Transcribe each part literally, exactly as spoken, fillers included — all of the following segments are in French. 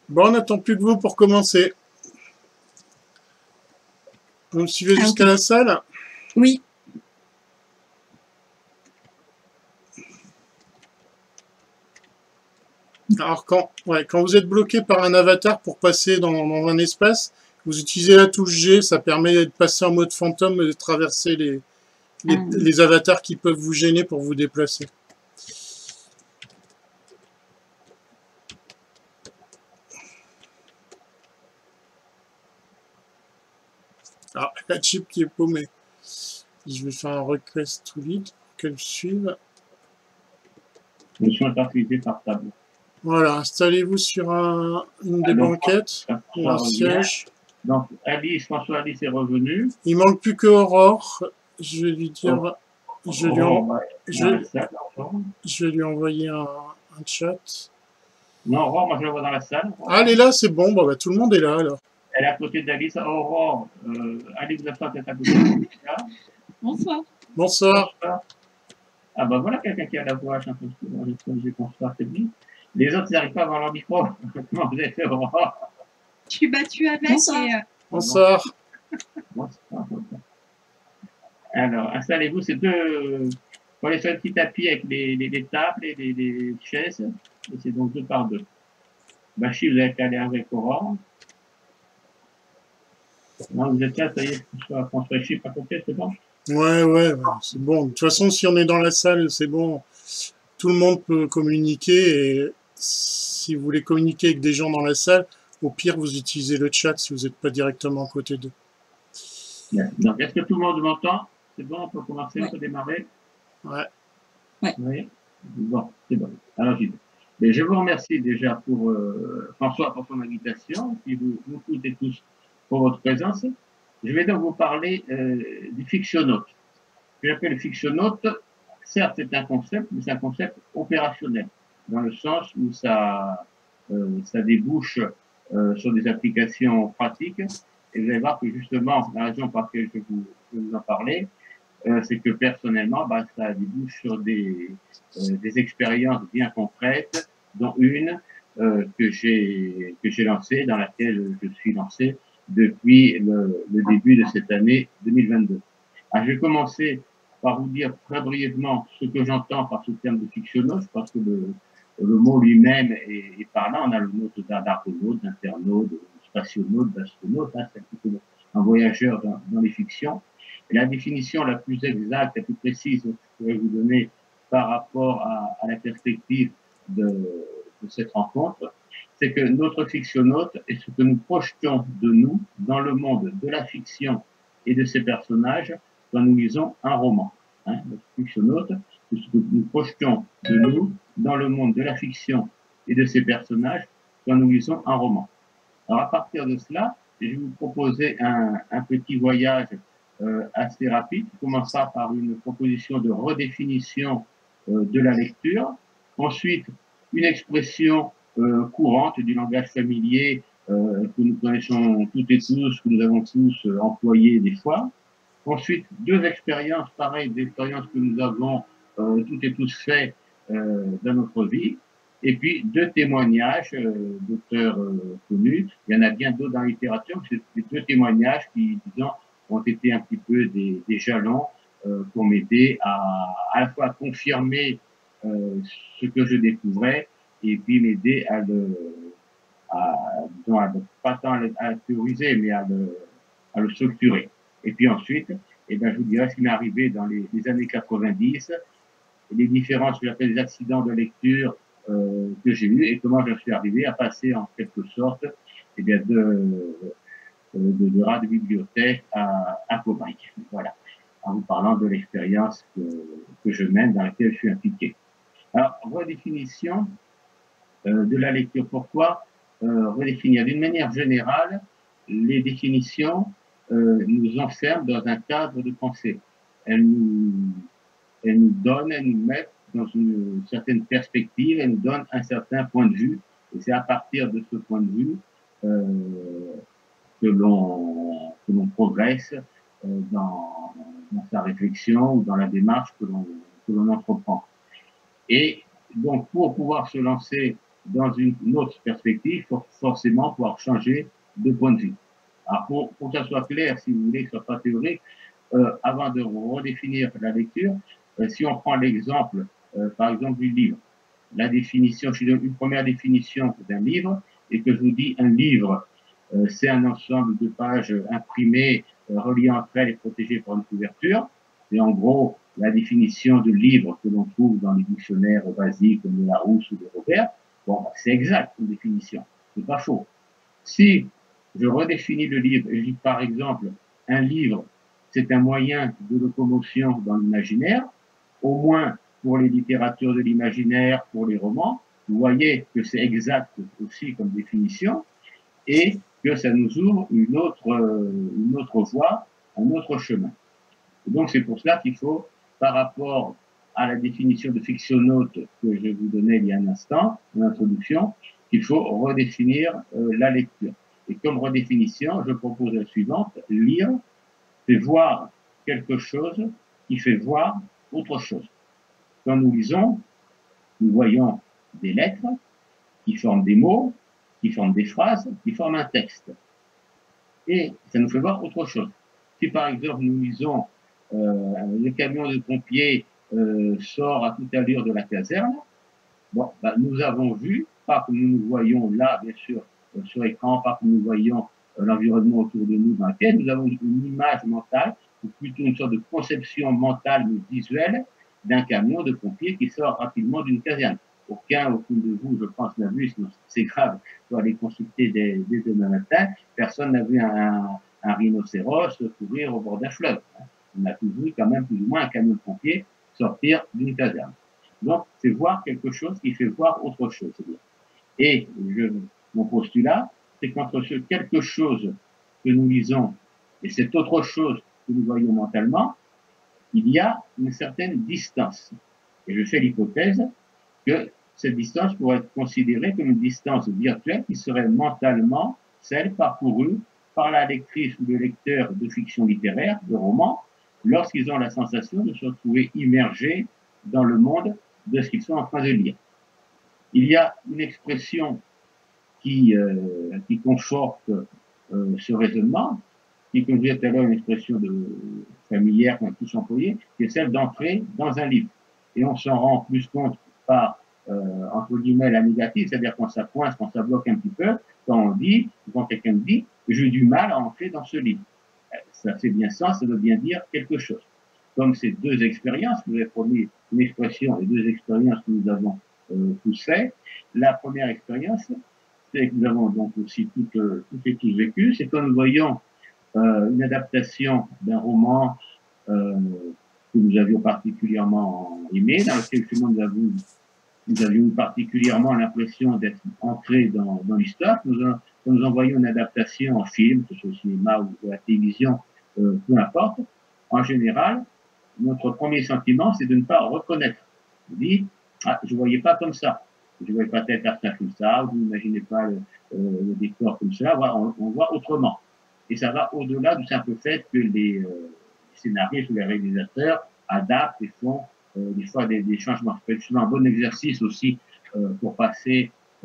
Bon, on n'attend plus que vous pour commencer. Vous me suivez Ah, jusqu'à ok. la salle? Oui. Alors, quand, ouais, quand vous êtes bloqué par un avatar pour passer dans, dans un espace, vous utilisez la touche G, ça permet de passer en mode fantôme et de traverser les, les, Ah. les avatars qui peuvent vous gêner pour vous déplacer. Ah, la chip qui est paumée. Je vais faire un request to lead pour qu'elle suive. Le soin facilité par table. Voilà, installez-vous sur un, une des Ah, donc, banquettes ou un siège. Donc, Alice, François Alice est revenu. Il manque plus que Aurore. Je vais lui dire. Oh. Je, lui Oh, en... bah, je... salle, je vais lui envoyer un, un chat. Non, Aurore, moi je la vois dans la salle. Ah, elle est là, c'est bon. Bah, bah, tout le monde est là alors. Elle est à côté d'Alice. Aurore, euh, Alice, vous êtes peut-être à côté d'Alice. Bonsoir. Bonsoir. Bonsoir. Ah bah voilà quelqu'un qui a la voix, je j'ai bonsoir, c'est bien. Les autres, ils n'arrivent pas à avoir leur micro. Comment vous êtes, Aurore? Je suis battue avec. Bonsoir. Et, euh... Bonsoir. Bonsoir. Alors, installez-vous, c'est deux. Pour les sur un petit tapis avec les, les, les tables et les, les chaises. Et c'est donc deux par deux. Bachi, vous avez aller avec Aurore. Non, vous êtes là, ça y est, François, François Chi, pas complet, c'est bon? Ouais, ouais, ouais c'est bon. De toute façon, si on est dans la salle, c'est bon. Tout le monde peut communiquer. Et si vous voulez communiquer avec des gens dans la salle, au pire, vous utilisez le chat si vous n'êtes pas directement à côté d'eux. Donc, est-ce que tout le monde m'entend? C'est bon, on peut commencer, ouais. on peut démarrer? Ouais. Ouais. Oui. Bon, c'est bon. Alors, j'y vais. Mais je vous remercie déjà pour euh, François pour son invitation, puis vous, vous toutes et tous pour votre présence. Je vais donc vous parler euh, du fictionnaute. Ce que j'appelle le fictionnaute, certes, c'est un concept, mais c'est un concept opérationnel, dans le sens où ça, euh, ça débouche euh, sur des applications pratiques. Et vous allez voir que justement, la raison pour laquelle je vais vous, je vais vous en parler, euh, c'est que personnellement, bah, ça débouche sur des, euh, des expériences bien concrètes, dont une euh, que j'ai que j'ai lancée, dans laquelle je suis lancé depuis le, le début de cette année deux mille vingt-deux. Alors, je vais commencer par vous dire très brièvement ce que j'entends par ce terme de fictionnaute, parce que le, le mot lui-même est, est parlant. On a le mot d'argonaute, d'internaute, de spationaute, d'astronaute, hein, c'est un petit peu un voyageur dans, dans les fictions. Et la définition la plus exacte, la plus précise que je pourrais vous donner par rapport à, à la perspective de, de cette rencontre, c'est que notre fictionnaute est ce que nous projetons de nous dans le monde de la fiction et de ses personnages quand nous lisons un roman. Hein, notre fictionnaute, c'est ce que nous projetons de nous dans le monde de la fiction et de ses personnages quand nous lisons un roman. Alors à partir de cela, je vais vous proposer un, un petit voyage euh, assez rapide, qui commencera par une proposition de redéfinition euh, de la lecture, ensuite une expression euh, courante du langage familier euh, que nous connaissons toutes et tous, que nous avons tous euh, employé des fois, ensuite deux expériences pareilles, des expériences que nous avons euh, toutes et tous fait euh, dans notre vie, et puis deux témoignages euh, d'auteurs euh, connus. Il y en a bien d'autres dans la littérature, c'est deux témoignages qui, disons, ont été un petit peu des, des jalons euh, pour m'aider à à la fois à confirmer euh, ce que je découvrais et puis m'aider à le, à, disons, à le, pas tant à le, à le théoriser, mais à le, à le structurer. Et puis ensuite, eh ben, je vous dirai ce qui m'est arrivé dans les, les années quatre-vingt-dix, les différents, ce que j'appelle les accidents de lecture euh, que j'ai eus et comment je suis arrivé à passer en quelque sorte eh bien, de, de, de rat de bibliothèque à, à cobaye. Voilà, en vous parlant de l'expérience que, que je mène, dans laquelle je suis impliqué. Alors, redéfinition euh, de la lecture. Pourquoi euh, redéfinir? D'une manière générale, les définitions euh, nous enferment dans un cadre de pensée. Elles nous, elles nous donnent, elles nous mettent dans une certaine perspective, elles nous donnent un certain point de vue. Et c'est à partir de ce point de vue euh, que l'on que l'on progresse euh, dans, dans sa réflexion ou dans la démarche que l'on que l'on entreprend. Et donc, pour pouvoir se lancer dans une, une autre perspective, il faut forcément pouvoir changer de point de vue. Alors, pour, pour que ça soit clair, si vous voulez, que ce soit pas théorique, euh, avant de redéfinir la lecture, euh, si on prend l'exemple, euh, par exemple, du livre, la définition, je donne une première définition d'un livre, et que je vous dis un livre, euh, c'est un ensemble de pages imprimées, euh, reliées entre elles et protégées par une couverture. Et en gros, la définition de livre que l'on trouve dans les dictionnaires basiques comme de Larousse ou de Robert, bon, c'est exact une définition, c'est pas faux. Si je redéfinis le livre, et je dis par exemple, un livre, c'est un moyen de locomotion dans l'imaginaire, au moins pour les littératures de l'imaginaire, pour les romans, vous voyez que c'est exact aussi comme définition, et que ça nous ouvre une autre, une autre voie, un autre chemin. Et donc c'est pour cela qu'il faut, par rapport à la définition de fictionnaute que je vous donnais il y a un instant, en introduction, qu'il faut redéfinir euh, la lecture. Et comme redéfinition, je propose la suivante, lire, c'est voir quelque chose qui fait voir autre chose. Quand nous lisons, nous voyons des lettres qui forment des mots, qui forment des phrases, qui forment un texte. Et ça nous fait voir autre chose. Si par exemple nous lisons euh, le camion de pompiers euh, sort à toute allure de la caserne, bon, ben, nous avons vu, pas que nous nous voyons là, bien sûr, euh, sur écran, pas que nous voyons euh, l'environnement autour de nous dans lequel nous avons une image mentale, ou plutôt une sorte de conception mentale mais visuelle d'un camion de pompiers qui sort rapidement d'une caserne. Aucun, aucune de vous, je pense, n'a vu, c'est grave, il faut aller consulter dès, dès demain matin, personne n'a vu un, un rhinocéros courir au bord d'un fleuve. On a tous vu quand même plus ou moins un camion de pompiers sortir d'une caserne. Donc, c'est voir quelque chose qui fait voir autre chose. Et je, mon postulat, c'est qu'entre ce quelque chose que nous lisons et cette autre chose que nous voyons mentalement, il y a une certaine distance. Et je fais l'hypothèse que cette distance pourrait être considérée comme une distance virtuelle qui serait mentalement celle parcourue par la lectrice ou le lecteur de fiction littéraire, de romans, lorsqu'ils ont la sensation de se retrouver immergés dans le monde de ce qu'ils sont en train de lire. Il y a une expression qui, euh, qui conforte euh, ce raisonnement, qui, comme je disais tout à l'heure, une expression de, familière qu'on a tous employée, qui est celle d'entrer dans un livre. Et on s'en rend plus compte par, euh, entre guillemets, la négative, c'est-à-dire quand ça coince, quand ça bloque un petit peu, quand on dit, quand quelqu'un dit, j'ai eu du mal à entrer dans ce livre. Ça fait bien sens, ça veut bien dire quelque chose. Comme ces deux expériences, vous avez promis une expression et deux expériences que nous avons euh, tous fait. La première expérience, c'est que nous avons donc aussi toutes, euh, toutes et tous vécu, c'est quand nous voyons euh, une adaptation d'un roman euh, que nous avions particulièrement aimé, dans lequel nous avions, nous avions particulièrement l'impression d'être entrés dans, dans l'histoire. Nous, quand nous en voyons une adaptation en film, que ce soit au cinéma ou à la télévision, euh, peu importe, en général, notre premier sentiment, c'est de ne pas reconnaître. On dit, ah, je ne voyais pas comme ça. Je ne voyais pas tel personnage comme ça, vous n'imaginez pas le, euh, le décor comme ça, on, on voit autrement. Et ça va au-delà du simple fait que les, euh, les scénaristes ou les réalisateurs adaptent et font euh, des fois des, des changements. C'est souvent un bon exercice aussi euh, pour passer euh,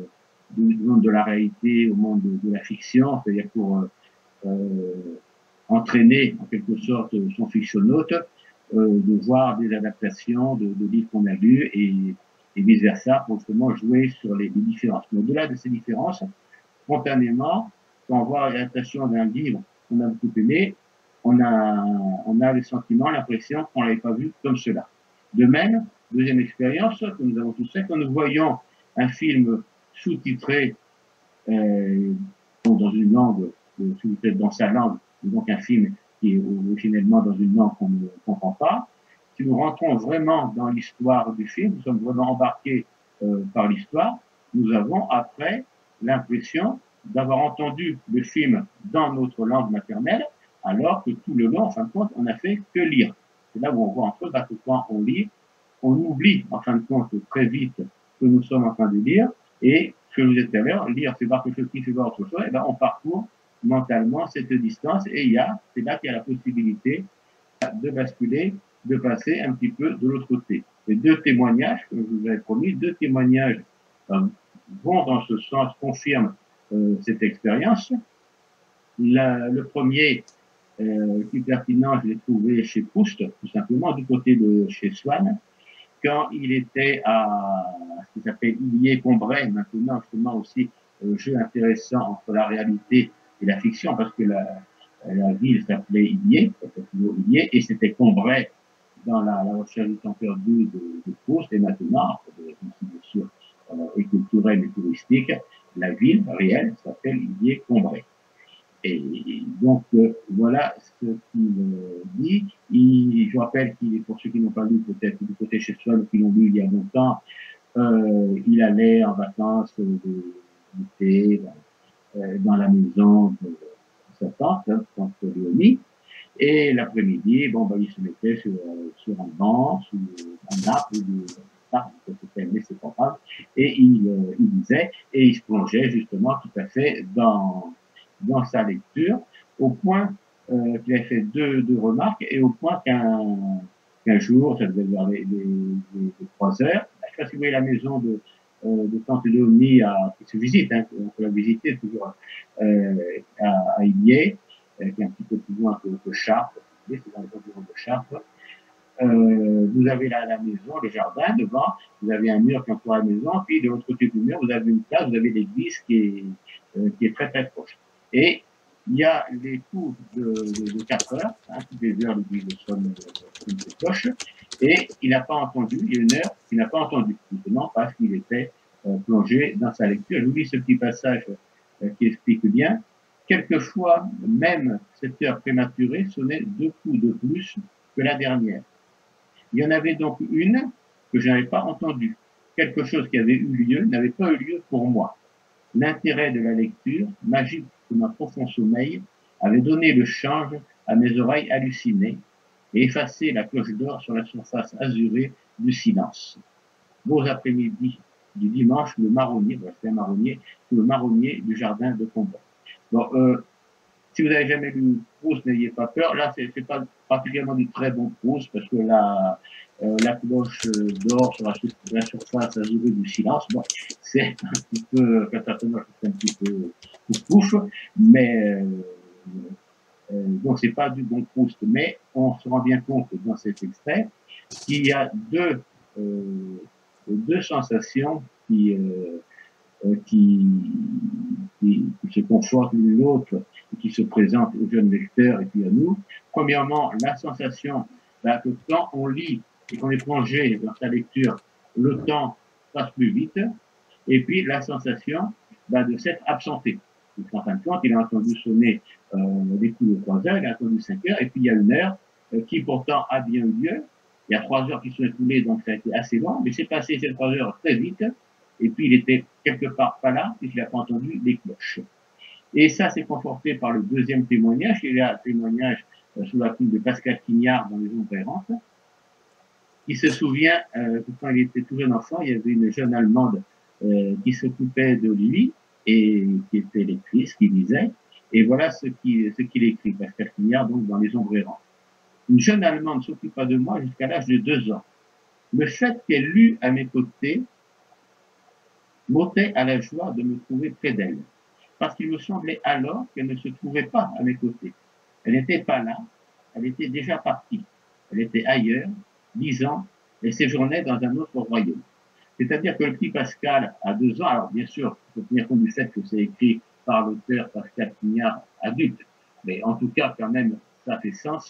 du monde de la réalité au monde de, de la fiction, c'est-à-dire pour euh, euh, entraîner en quelque sorte son fictionnaute, euh, de voir des adaptations de, de livres qu'on a lus et, et vice-versa pour justement jouer sur les, les différences. Mais au-delà de ces différences, spontanément, quand on voit l'adaptation d'un livre qu'on a beaucoup aimé, on a, on a le sentiment, l'impression qu'on ne l'avait pas vu comme cela. De même, deuxième expérience que nous avons tous fait, quand nous voyons un film sous-titré euh, dans une langue, sous-titré dans sa langue, donc un film qui est originellement dans une langue qu'on ne comprend pas, si nous rentrons vraiment dans l'histoire du film, nous sommes vraiment embarqués euh, par l'histoire, nous avons après l'impression d'avoir entendu le film dans notre langue maternelle, alors que tout le long, en fin de compte, on n'a fait que lire. C'est là où on voit entre eux que quand on lit, on oublie, en fin de compte, très vite que nous sommes en train de lire, et ce que je vous ai tout à l'heure, lire, c'est voir quelque chose qui fait voir autre chose, et bien on parcourt mentalement cette distance, et il y a, c'est là qu'il y a la possibilité de basculer, de passer un petit peu de l'autre côté. Et deux témoignages, comme je vous avais promis, deux témoignages euh, vont dans ce sens, confirment euh, cette expérience. La, le premier, euh, plus pertinent, je l'ai trouvé chez Proust, tout simplement, du côté de chez Swann, quand il était à ce qui s'appelle Illier-Combray, maintenant justement aussi euh, jeu intéressant entre la réalité et la fiction, parce que la, la ville s'appelait Illier, Illier, et c'était Combray dans la, la recherche du temps perdu de, de Proust, et maintenant, bien sûr, euh, et culturelle et touristique, la ville réelle s'appelle Illier-Combray. Et donc, euh, voilà ce qu'il euh, dit. Il, je rappelle qu'il, pour ceux qui n'ont pas lu, peut-être du côté chez soi, qui l'ont lu il y a longtemps, euh, il allait en vacances d'été euh, dans la maison de sa tante, hein, tante Léonie, et l'après-midi, bon, ben, il se mettait sur, sur un banc, sur un arbre, ou mais c'est pas grave, et il, euh, il lisait, et il se plongeait justement tout à fait dans dans sa lecture, au point euh, qu'il a fait deux, deux remarques, et au point qu'un qu'un jour, ça devait vers les, les, les, les trois heures, je sais pas si vous voyez la maison de, euh, de Tante Léonie à, qui se visite, hein, on peut la visiter toujours euh, à, à Illier, euh, qui est un petit peu plus loin que, que Chartres, c'est dans les environs de Chartres. Euh, vous avez la, la maison, le jardin devant, vous avez un mur qui entoure la maison, puis de l'autre côté du mur, vous avez une place, vous avez l'église qui est, euh, qui est très très proche. Et il y a les coups de, de, de quatre heures, hein, toutes les heures, l'église sonne une cloche, et il n'a pas entendu, il y a une heure qu'il n'a pas entendu, justement parce qu'il était euh, plongé dans sa lecture. Je vous lis ce petit passage euh, qui explique bien. Quelquefois, même cette heure prématurée sonnait deux coups de plus que la dernière. Il y en avait donc une que je n'avais pas entendue. Quelque chose qui avait eu lieu n'avait pas eu lieu pour moi. L'intérêt de la lecture, magique comme un profond sommeil, avait donné le change à mes oreilles hallucinées et effacé la cloche d'or sur la surface azurée du silence. Beaux après-midi du dimanche, le marronnier, c'est un marronnier, le marronnier du jardin de Combray. Bon, euh, si vous n'avez jamais lu Proust, n'ayez pas peur. Là, c'est, c'est pas particulièrement du très bon Proust, parce que la, euh, la cloche d'or sur la, la surface azurée du silence, bon, c'est un petit peu, certainement, c'est un petit peu pouf, mais euh, euh, donc c'est pas du bon Proust. Mais on se rend bien compte dans cet extrait qu'il y a deux, euh, deux sensations qui euh, Qui, qui, qui se confortent l'une l'autre et qui se présentent aux jeunes lecteurs et puis à nous. Premièrement, la sensation bah, que quand on lit et qu'on est plongé dans sa lecture, le temps passe plus vite. Et puis la sensation bah, de s'être absenté. Donc, en fin de compte, il a entendu sonner euh, des coups de trois heures, il a entendu cinq heures, et puis il y a une heure euh, qui pourtant a bien eu lieu. Il y a trois heures qui sont écoulées, donc ça a été assez long, mais c'est passé ces trois heures très vite. Et puis, il était quelque part pas là, puisqu'il n'a pas entendu les cloches. Et ça, c'est conforté par le deuxième témoignage, qui est un témoignage euh, sous la plume de Pascal Quignard dans Les Ombres errantes, qui se souvient euh, que quand il était tout jeune enfant, il y avait une jeune Allemande euh, qui s'occupait de lui, et qui était lectrice, qui lisait, et voilà ce qu'il ce qu'il écrit, Pascal Quignard, donc dans Les Ombres errantes. Une jeune Allemande s'occupa de moi jusqu'à l'âge de deux ans. Le fait qu'elle lût à mes côtés m'ôtait à la joie de me trouver près d'elle, parce qu'il me semblait alors qu'elle ne se trouvait pas à mes côtés. Elle n'était pas là, elle était déjà partie. Elle était ailleurs, lisant, et séjournait dans un autre royaume. C'est-à-dire que le petit Pascal, à deux ans, alors bien sûr, il faut tenir compte du fait que c'est écrit par l'auteur Pascal Quignard adulte, mais en tout cas, quand même, ça fait sens.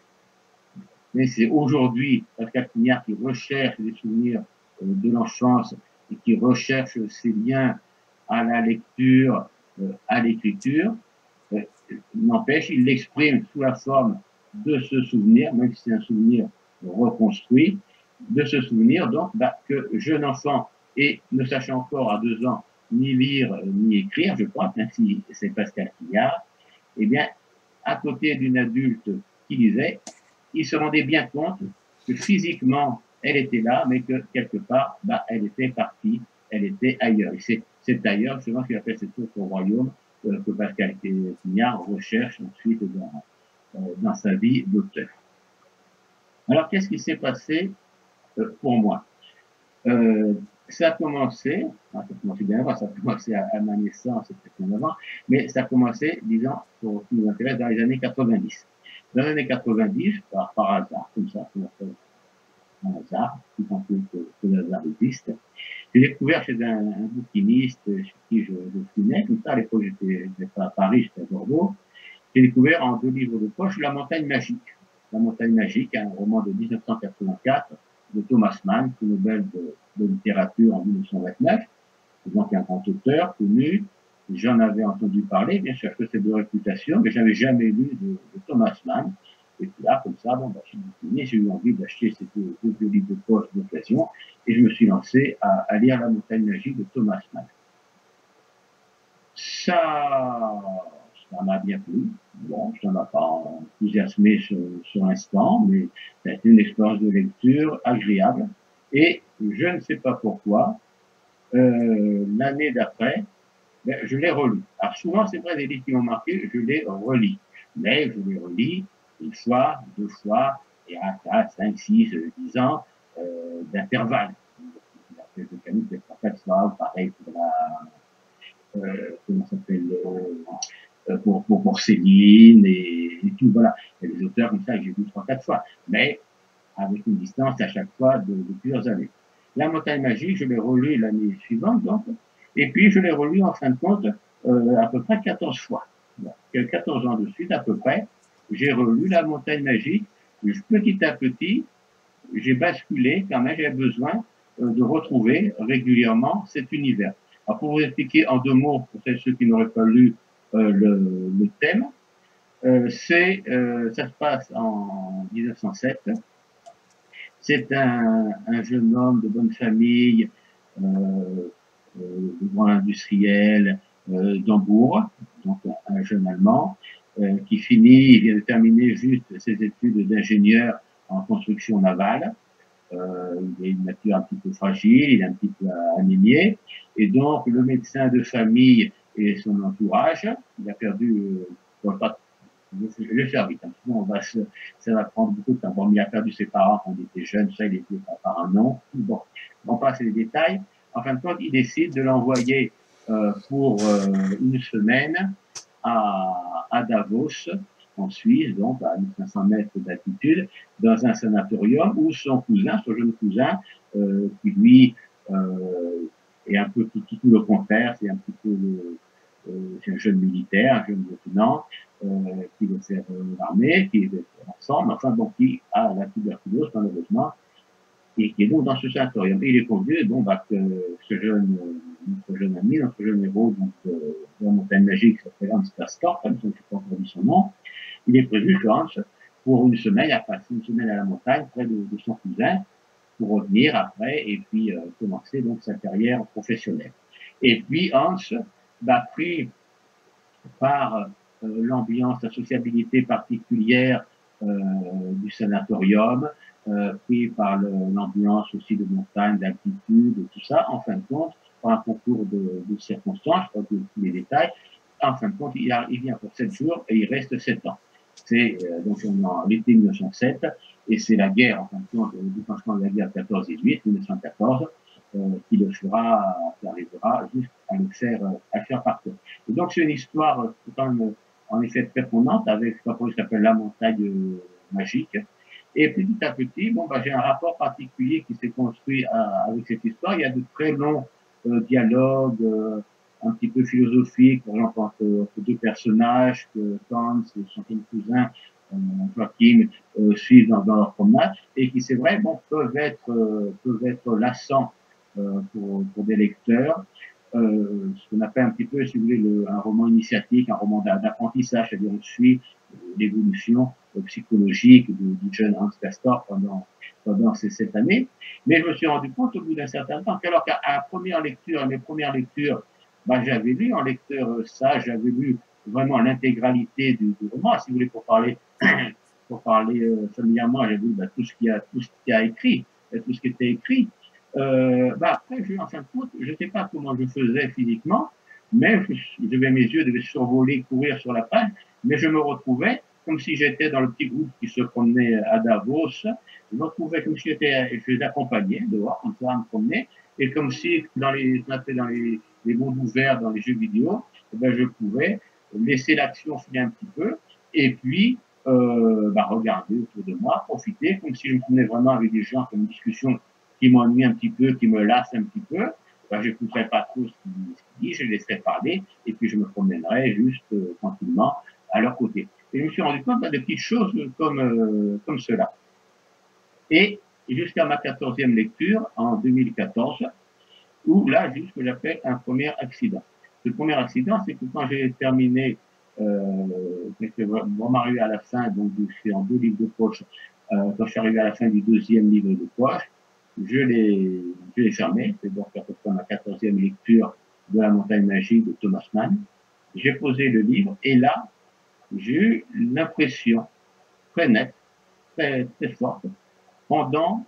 Mais c'est aujourd'hui Pascal Quignard qui recherche des souvenirs de l'enfance et qui recherche ses liens à la lecture, euh, à l'écriture. Euh, n'empêche, il l'exprime sous la forme de ce souvenir, même si c'est un souvenir reconstruit, de ce souvenir, donc, bah, que jeune enfant, et ne sachant encore à deux ans ni lire ni écrire, je crois, même si c'est Pascal Quignard, eh bien, à côté d'une adulte qui lisait, il se rendait bien compte que physiquement, elle était là, mais que quelque part, bah, elle était partie, elle était ailleurs. Et c'est, c'est ailleurs, justement, ce qu'il appelle cet autre royaume euh, que Pascal Quignard recherche ensuite dans, euh, dans sa vie d'auteur. Alors, qu'est-ce qui s'est passé euh, pour moi euh, ça a commencé, enfin, ça a commencé bien avant, ça a commencé à, à ma naissance, peut-être bien avant, mais ça a commencé, disons, pour qui nous intéresse, dans les années quatre-vingt-dix. Dans les années quatre-vingt-dix, par, par hasard, comme ça, qu'on appelle un hasard, tout en plus que, que le hasard existe, j'ai découvert chez un, un bouquiniste chez qui je, je fumais, comme ça, à l'époque, j'étais pas à Paris, j'étais à Bordeaux, j'ai découvert en deux livres de poche La Montagne Magique. La Montagne Magique, un roman de mille neuf cent quatre-vingt-quatre de Thomas Mann, prix Nobel de, de littérature en mille neuf cent vingt-neuf, donc un grand auteur connu. J'en avais entendu parler, bien sûr que c'est de réputation, mais j'avais jamais lu de, de Thomas Mann. Et puis là, comme ça, bon, bah, j'ai eu envie d'acheter ces deux, deux, deux livres de poche d'occasion, et je me suis lancé à, à lire La Montagne Magique de Thomas Mann. Ça, ça m'a bien plu. Bon, ça m'a pas enthousiasmé sur, sur l'instant, mais ça a été une expérience de lecture agréable. Et je ne sais pas pourquoi, euh, l'année d'après, ben, je l'ai relu. Alors souvent, c'est vrai, des livres qui m'ont marqué, je les relis. Mais je les relis une fois, deux fois, et à quatre, cinq, six, dix ans euh, d'intervalle. La pièce de Camus, c'est pas quatre fois, pareil pour la, euh, comment ça s'appelle, euh, pour, pour, pour Céline et, et tout, voilà. Il y a des auteurs comme ça que j'ai vu trois, quatre fois. Mais avec une distance à chaque fois de, de plusieurs années. La Montagne Magique, je l'ai relu l'année suivante, donc, et puis je l'ai relu en fin de compte euh, à peu près quatorze fois. Donc, quatorze ans de suite à peu près, j'ai relu La Montagne Magique. Petit à petit, j'ai basculé quand même, j'avais besoin euh, de retrouver régulièrement cet univers. Alors pour vous expliquer en deux mots, pour ceux qui n'auraient pas lu euh, le, le thème, euh, c'est, euh, ça se passe en mille neuf cent sept. C'est un, un jeune homme de bonne famille, euh, euh, de grand industriel euh, d'Hambourg, donc un, un jeune Allemand, euh, qui finit, il vient de terminer juste ses études d'ingénieur en construction navale. Euh, il a une nature un petit peu fragile, il est un petit peu anémié, et donc le médecin de famille et son entourage, il a perdu, euh, pas je vais faire vite, hein. Sinon on va se, ça va prendre beaucoup de temps. Bon, il a perdu ses parents quand il était jeune, ça, il était par un an. Bon, on passe les détails. En fin de compte, il décide de l'envoyer euh, pour euh, une semaine à, à Davos, en Suisse, donc à mille cinq cents mètres d'altitude, dans un sanatorium où son cousin, son jeune cousin, euh, qui lui euh, est un peu tout, tout, tout le contraire, c'est un petit peu le, euh, c'est un jeune militaire, un jeune lieutenant, euh, qui veut faire euh, l'armée, qui est ensemble, enfin bon, qui a la tuberculose malheureusement, et qui est donc dans ce sanatorium. Et il est convenu, bon, bah, que ce jeune, notre jeune ami, notre jeune héros, donc, euh, de la Montagne Magique, qui s'appelle Hans Castorp, comme je n'ai pas encore dit son nom, il est prévu que Hans, pour une semaine, il a passé une semaine à la montagne, près de, de son cousin, pour revenir après, et puis euh, commencer donc sa carrière professionnelle. Et puis Hans, bah, pris par euh, l'ambiance, la sociabilité particulière euh, du sanatorium, euh, pris par l'ambiance aussi de montagne, d'altitude, et tout ça, en fin de compte, par un concours de, de circonstances, pas tous les détails, en fin de compte, il, a, il vient pour sept jours et il reste sept ans. C'est euh, donc on est en l'été mille neuf cent sept, et c'est la guerre, en fin de compte, le déclenchement de la guerre quatorze dix-huit, mille neuf cent quatorze, euh, qui le fera, qui arrivera jusqu'à le faire, à le faire partir. Et donc c'est une histoire euh, quand même, en effet très prenante, avec ce qu'on s'appelle La Montagne euh, Magique. Et petit à petit, bon, bah, j'ai un rapport particulier qui s'est construit à, avec cette histoire. Il y a de très longs euh, dialogues, euh, un petit peu philosophiques, par exemple entre, entre deux personnages, que Hans et son cousin euh, Joachim euh, suivent dans, dans leur promenade, et qui, c'est vrai, bon, peuvent être euh, peuvent être lassants euh, pour, pour des lecteurs. Euh, ce qu'on appelle un petit peu, si vous voulez, le, un roman initiatique, un roman d'apprentissage, c'est-à-dire on suit l'évolution euh, psychologique du, du jeune Hans Castorp pendant, pendant ces sept années. Mais je me suis rendu compte au bout d'un certain temps qu'alors qu'à la première lecture, à mes premières lectures, bah, j'avais lu en lecteur euh, sage, j'avais lu vraiment l'intégralité du, du roman, si vous voulez, pour parler, pour parler euh, familièrement, j'ai lu bah, tout ce qui a, tout ce qui a écrit, tout ce qui était écrit. Euh, bah après, je, en fin de compte, je ne sais pas comment je faisais physiquement, mais je, je mes yeux devaient survoler, courir sur la page, mais je me retrouvais comme si j'étais dans le petit groupe qui se promenait à Davos. Je me retrouvais comme si j'étais, je les accompagnais dehors, comme ça, à me promener, Et comme si, dans les, dans les, les mondes ouverts, dans les jeux vidéo, eh ben, je pouvais laisser l'action filer un petit peu, et puis euh, bah, regarder autour de moi, profiter, comme si je me promenais vraiment avec des gens comme une discussion qui m'ennuie un petit peu, qui me lasse un petit peu. Ben, je n'écouterai pas trop ce qu'ils disent, je les laisserai parler, et puis je me promènerai juste euh, tranquillement à leur côté. Et je me suis rendu compte ben, de petites choses comme, euh, comme cela. Et jusqu'à ma quatorzième lecture, en deux mille quatorze, où là, j'ai eu ce que j'appelle un premier accident. Le premier accident, c'est que quand j'ai terminé, euh, j'étais vraiment arrivé à la fin, donc je suis en deux livres de poche, euh, quand je suis arrivé à la fin du deuxième livre de poche, je l'ai, je l'ai fermé, c'est donc à peu près ma quatorzième lecture de La Montagne Magique de Thomas Mann. J'ai posé le livre, et là, j'ai eu l'impression très nette, très, très forte, pendant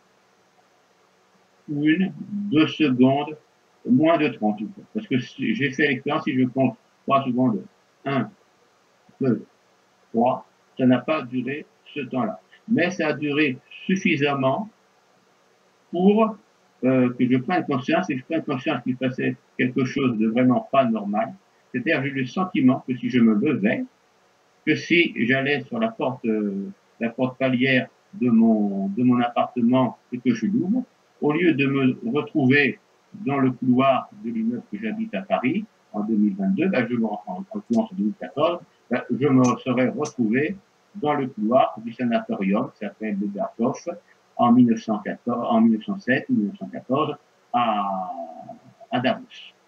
une, deux secondes, moins de trente. Parce que j'ai fait l'expérience, si je compte trois secondes, un, deux, trois, ça n'a pas duré ce temps-là. Mais ça a duré suffisamment pour euh, que je prenne conscience, et que je prenne conscience qu'il passait quelque chose de vraiment pas normal. C'est-à-dire, j'ai eu le sentiment que si je me levais, que si j'allais sur la porte, euh, la porte palière de mon, de mon appartement et que je l'ouvre, au lieu de me retrouver dans le couloir de l'immeuble que j'habite à Paris en deux mille vingt-deux, ben je me, en, en deux mille quatorze, ben je me serais retrouvé dans le couloir du sanatorium qui s'appelle le Berghof en mille neuf cent quatorze, en mille neuf cent sept ou mille neuf cent quatorze à, à Davos.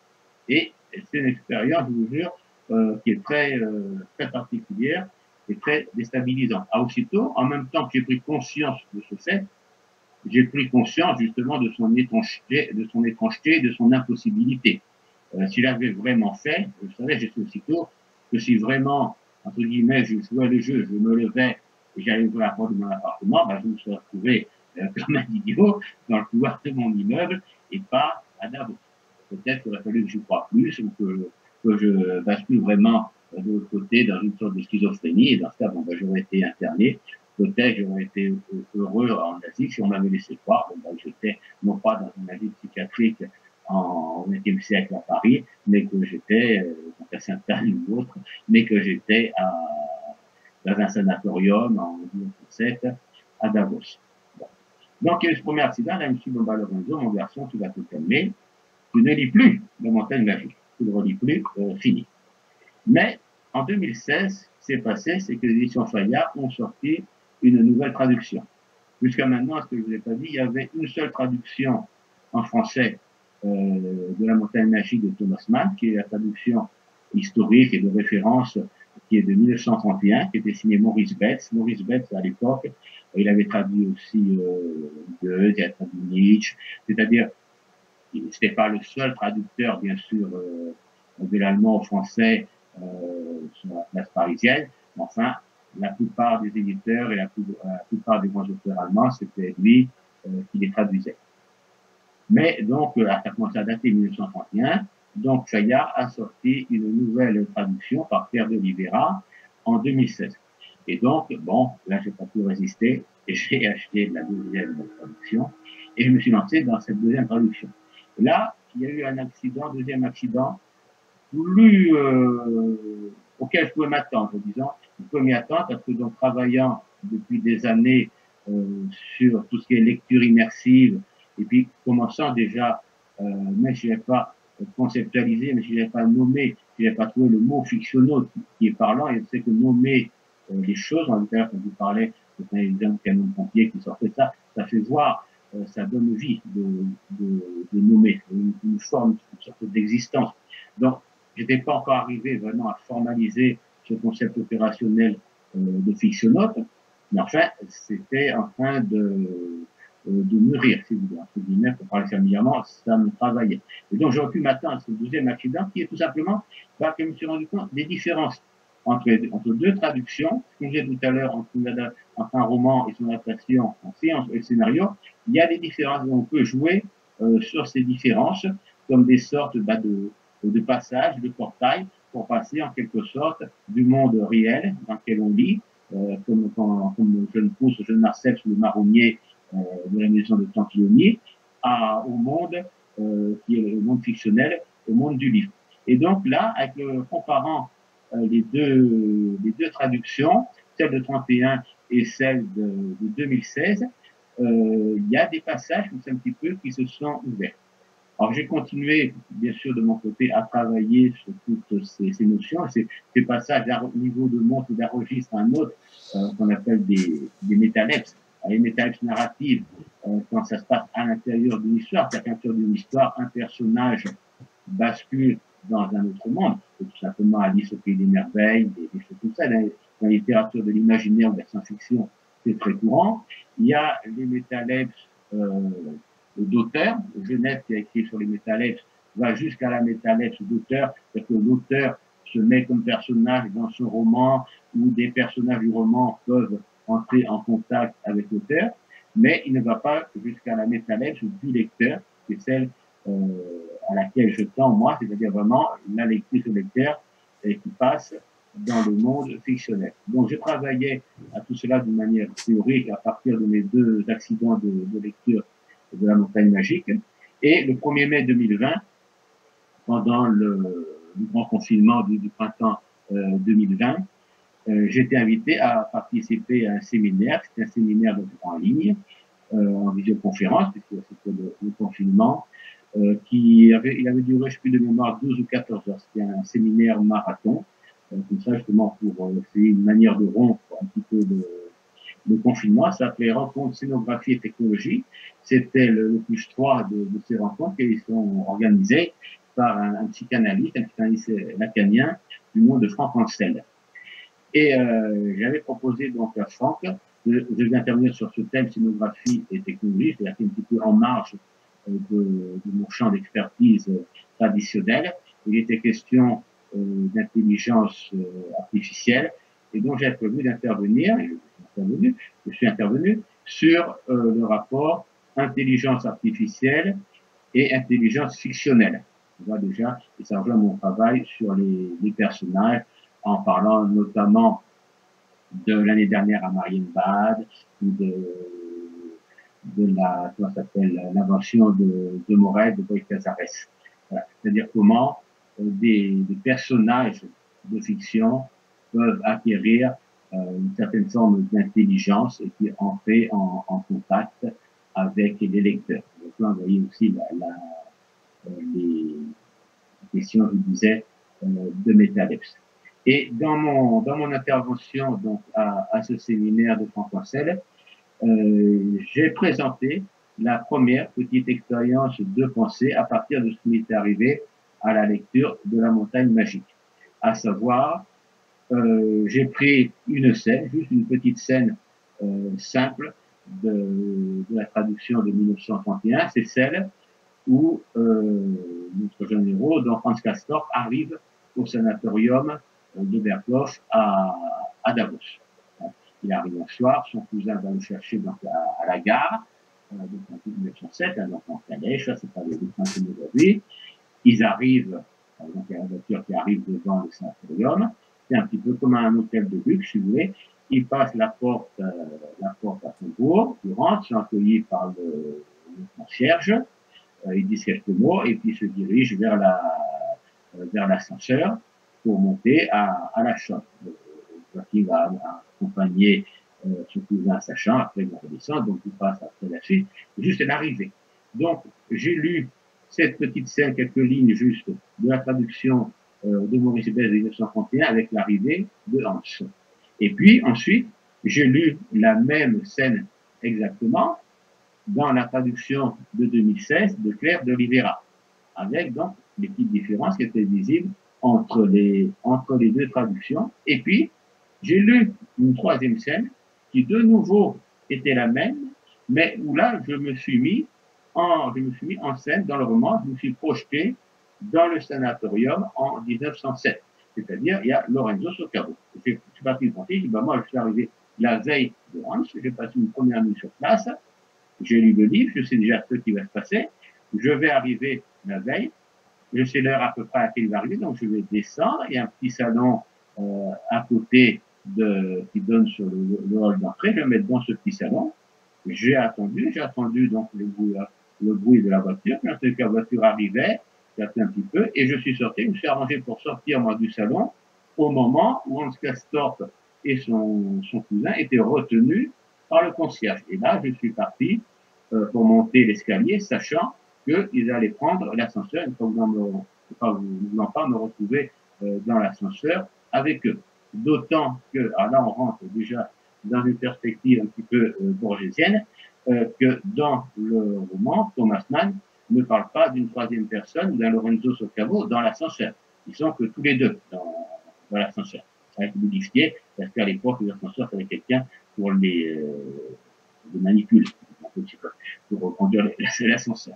Et c'est une expérience, je vous jure, euh, qui est très, euh, très particulière et très déstabilisante. Ah, aussitôt, en même temps que j'ai pris conscience de ce fait, j'ai pris conscience justement de son étrangeté, de son étrangeté, de son impossibilité. Euh, si j'avais vraiment fait, je savais, j'ai fait aussitôt, que si vraiment, entre guillemets, je jouais le jeu, je me levais et j'allais ouvrir la porte de mon appartement, ben, je me serais retrouvé euh, comme un idiot dans le couloir de mon immeuble et pas à Davos. Peut-être qu'il aurait fallu que j'y croie plus ou que, que je bascule vraiment euh, de l'autre côté dans une sorte de schizophrénie, et dans ce cas, bon, ben, j'aurais été interné. Peut-être j'aurais été heureux en Asie si on m'avait laissé croire. Bon, ben, j'étais non pas dans une Asie psychiatrique en vingtième siècle à Paris, mais que j'étais, euh, dans un Sainte-Anne ou autre, mais que j'étais à, dans un sanatorium en mille neuf cent sept à Davos. Bon. Donc, il y a eu ce premier accident, là, je me suis dit, bon, ben, Lorenzo, mon garçon, tu vas te calmer. Tu ne lis plus La Montagne Magique. Tu ne le relis plus, euh, fini. Mais, en deux mille seize, ce qui s'est passé, c'est que les éditions Fayard ont sorti une nouvelle traduction. Jusqu'à maintenant, ce que je ne vous ai pas dit, il y avait une seule traduction en français euh, de La Montagne Magique de Thomas Mann, qui est la traduction historique et de référence qui est de mille neuf cent trente et un, qui était signée Maurice Betts. Maurice Betts, à l'époque, il avait traduit aussi euh, Goethe, il a traduit Nietzsche, c'est-à-dire, c'était pas le seul traducteur, bien sûr, euh, de l'allemand au français euh, sur la place parisienne, mais enfin, la plupart des éditeurs et la, plus, la plupart des grands auteurs allemands, c'était lui euh, qui les traduisait. Mais donc, ça a commencé à dater mille neuf cent trente et un, donc Fayard a sorti une nouvelle traduction par Pierre de Oliveira en deux mille seize. Et donc, bon, là, j'ai pas pu résister et j'ai acheté la deuxième traduction et je me suis lancé dans cette deuxième traduction. Et là, il y a eu un accident, deuxième accident, plus euh, auquel je pouvais m'attendre, disons. Je pouvais m'y attendre parce que donc travaillant depuis des années euh, sur tout ce qui est lecture immersive et puis commençant déjà, euh, même si je n'avais pas conceptualisé, mais si je n'avais pas nommé, si je n'avais pas trouvé le mot fictionnel qui, qui est parlant, et je sais que nommer euh, les choses, en tout cas quand vous parlez de un canon de pompier qui sortait de ça, ça fait voir, euh, ça donne vie de, de, de nommer, une, une forme, une sorte d'existence. Donc, j'étais pas encore arrivé vraiment à formaliser ce concept opérationnel euh, de fictionnote, mais enfin, c'était en train de, euh, de mûrir, si vous voulez, entre guillemets, pour parler familièrement, ça me travaillait. Et donc, j'aurais pu m'attendre à ce deuxième accident, qui est tout simplement, bah, que je me suis rendu compte des différences entre, entre deux traductions, comme j'ai dit tout à l'heure, entre, entre un roman et son adaptation en film et le scénario, il y a des différences, et on peut jouer euh, sur ces différences, comme des sortes bah, de de passage, de portail, pour passer en quelque sorte du monde réel dans lequel on lit, euh, comme, comme, comme le jeune pousse, le jeune Marcel sous le marronnier euh, de la maison de Tanquillonier, à, au monde euh, qui est le monde fictionnel, au monde du livre. Et donc là, avec le, comparant euh, les, deux, les deux traductions, celle de trente et un et celle de, de deux mille seize, euh, il y a des passages, un petit peu, qui se sont ouverts. Alors j'ai continué, bien sûr, de mon côté, à travailler sur toutes ces, ces notions, ces, ces passages d'un niveau de monte d'un registre à un autre, euh, qu'on appelle des, des métalepses. Les métalepses narratives, euh, quand ça se passe à l'intérieur d'une histoire, c'est-à-dire qu'à l'intérieur d'une histoire, un personnage bascule dans un autre monde, c'est tout simplement Alice au pays des merveilles, des, des choses comme ça. Dans, dans la littérature de l'imaginaire ou de la science-fiction, c'est très courant. Il y a les métalepses euh, d'auteur. Genève, qui a écrit sur les métalepses, va jusqu'à la métalepse d'auteur, c'est-à-dire que l'auteur se met comme personnage dans son roman, où des personnages du roman peuvent entrer en contact avec l'auteur, mais il ne va pas jusqu'à la métalepse du lecteur, qui est celle euh, à laquelle je tends moi, c'est-à-dire vraiment la lectrice au lecteur et qui passe dans le monde fictionnel. Donc je travaillais à tout cela d'une manière théorique à partir de mes deux accidents de, de lecture de la montagne magique. Et le premier mai deux mille vingt, pendant le, le grand confinement du, du printemps euh, deux mille vingt, euh, j'ai été invité à participer à un séminaire. C'était un séminaire donc, en ligne, euh, en visioconférence, puisque c'était le, le confinement, euh, qui avait, il avait duré, je sais plus de mémoire, douze ou quatorze heures. C'était un séminaire marathon, euh, comme ça justement pour euh, essayer une manière de rompre un petit peu de le confinement. Ça s'appelait Rencontres Scénographie et Technologie. C'était le, le plus trois de, de ces rencontres qui sont organisées par un, un psychanalyste, un psychanalyste lacanien du nom de Franck Ancel. Et euh, j'avais proposé donc à Franck de, de intervenir sur ce thème scénographie et technologie, c'est-à-dire un petit peu en marge euh, de, de mon champ d'expertise euh, traditionnel. Il était question euh, d'intelligence euh, artificielle, et donc j'ai prévu d'intervenir, intervenu, je suis intervenu sur euh, le rapport intelligence artificielle et intelligence fictionnelle. On voit déjà, et ça rejoint mon travail sur les, les personnages, en parlant notamment de l'année dernière à Marienbad, ou de, de la, comment s'appelle, l'invention de, de Morel, de Boy Casares. Voilà. C'est-à-dire comment euh, des, des personnages de fiction peuvent acquérir euh, une certaine forme d'intelligence et qui entrer en, en contact avec les lecteurs. Donc là, vous voyez aussi la, la, euh, les questions, je disais, euh, de métalepse. Et dans mon, dans mon intervention donc, à, à ce séminaire de Franck Ancel, euh, j'ai présenté la première petite expérience de pensée à partir de ce qui m'est arrivé à la lecture de La Montagne Magique. À savoir, euh, j'ai pris une scène, juste une petite scène euh, simple de, de la traduction de mille neuf cent trente et un, c'est celle où euh, notre jeune héros, donc Hans Castorp, arrive au sanatorium de Bergdorf à, à Davos. Il arrive un soir, son cousin va le chercher donc à, à la gare, euh, donc en mille neuf cent sept, hein, donc en calèche, c'est pas le printemps d'aujourd'hui. Ils arrivent, euh, donc il y a la voiture qui arrive devant le sanatorium, c'est un petit peu comme un hôtel de luxe, si vous voulez. Il passe la porte, euh, la porte à son tour, il rentre, sont accueillis par le, le concierge, euh, il dit quelques mots et puis il se dirige vers la, euh, vers l'ascenseur pour monter à, à la chambre. Il va accompagner euh, son cousin à sa chambre, après il va redescendre, donc il passe après la suite, juste l'arrivée. Donc, j'ai lu cette petite scène, quelques lignes juste de la traduction euh, de Maurice Bèze de mille neuf cent trente et un avec l'arrivée de Hans. Et puis, ensuite, j'ai lu la même scène exactement dans la traduction de deux mille seize de Claire de Oliveira, avec donc les petites différences qui étaient visibles entre les, entre les deux traductions. Et puis, j'ai lu une troisième scène qui, de nouveau, était la même, mais où là, je me suis mis en, je me suis mis en scène dans le roman, je me suis projeté dans le sanatorium en mille neuf cent sept. C'est-à-dire, il y a Lorenzo Soccaro. Je suis parti du français, je dis, bah, moi, je suis arrivé la veille de Hans, j'ai passé une première nuit sur place, j'ai lu le livre, je sais déjà ce qui va se passer, je vais arriver la veille, je sais l'heure à peu près à laquelle il va arriver, donc je vais descendre, il y a un petit salon euh, à côté de, qui donne sur le, le hall d'entrée, je vais me mettre dans ce petit salon, j'ai attendu, j'ai attendu donc les, le bruit de la voiture. Quand la voiture arrivait, j'ai appelé un petit peu, et je suis sorti, je me suis arrangé pour sortir, moi, du salon, au moment où Hans Castorp et son, son cousin étaient retenus par le concierge. Et là, je suis parti euh, pour monter l'escalier, sachant qu'ils allaient prendre l'ascenseur, et pas voulant pas me retrouver euh, dans l'ascenseur avec eux. D'autant que, alors là, on rentre déjà dans une perspective un petit peu euh, borgésienne, euh, que dans le roman, Thomas Mann ne parle pas d'une troisième personne, d'un Lorenzo Socavo, dans l'ascenseur. Ils sont que tous les deux dans, dans l'ascenseur. Ça a été modifié, parce qu'à l'époque, les ascenseurs, c'était quelqu'un pour les, euh, les manipuler, pour conduire l'ascenseur.